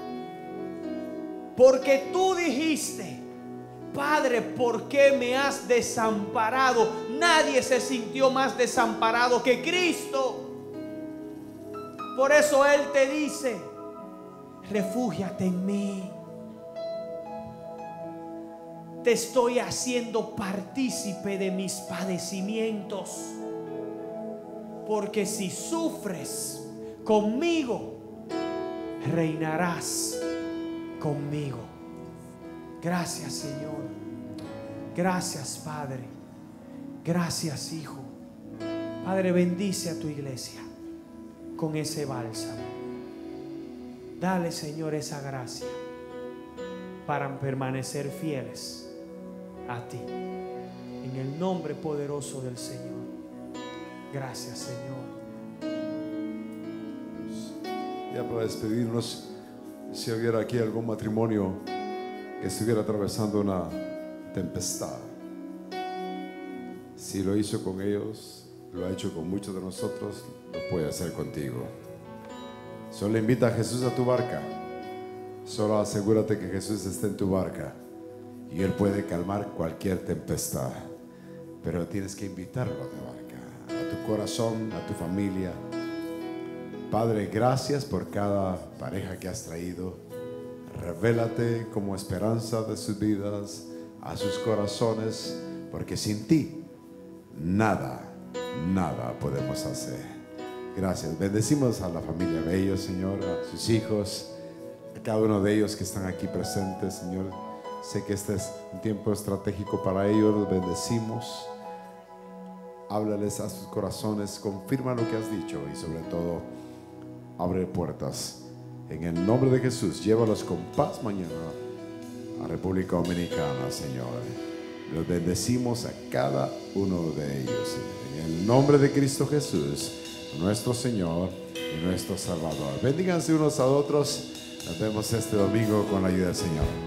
Porque tú dijiste: Padre, ¿por qué me has desamparado? Nadie se sintió más desamparado que Cristo. Por eso Él te dice: refúgiate en mí. Te estoy haciendo partícipe de mis padecimientos. Porque si sufres conmigo, reinarás conmigo. Gracias, Señor. Gracias, Padre. Gracias, Hijo. Padre, bendice a tu iglesia con ese bálsamo. Dale, Señor, esa gracia para permanecer fieles a ti. En el nombre poderoso del Señor. Gracias, Señor. Ya para despedirnos, si hubiera aquí algún matrimonio que estuviera atravesando una tempestad, si lo hizo con ellos, lo ha hecho con muchos de nosotros, lo puede hacer contigo. Solo invita a Jesús a tu barca. Solo asegúrate que Jesús esté en tu barca y Él puede calmar cualquier tempestad. Pero tienes que invitarlo a tu barca, a tu corazón, a tu familia. Padre, gracias por cada pareja que has traído. Revélate como esperanza de sus vidas, a sus corazones, porque sin ti nada, nada podemos hacer. Gracias. Bendecimos a la familia Bello, Señor, a sus hijos, a cada uno de ellos que están aquí presentes, Señor. Sé que este es un tiempo estratégico para ellos. Los bendecimos. Háblales a sus corazones, confirma lo que has dicho y sobre todo abre puertas. En el nombre de Jesús, llévalos con paz mañana a República Dominicana, Señor. Los bendecimos a cada uno de ellos. En el nombre de Cristo Jesús, nuestro Señor y nuestro Salvador. Bendíganse unos a otros. Nos vemos este domingo con la ayuda del Señor.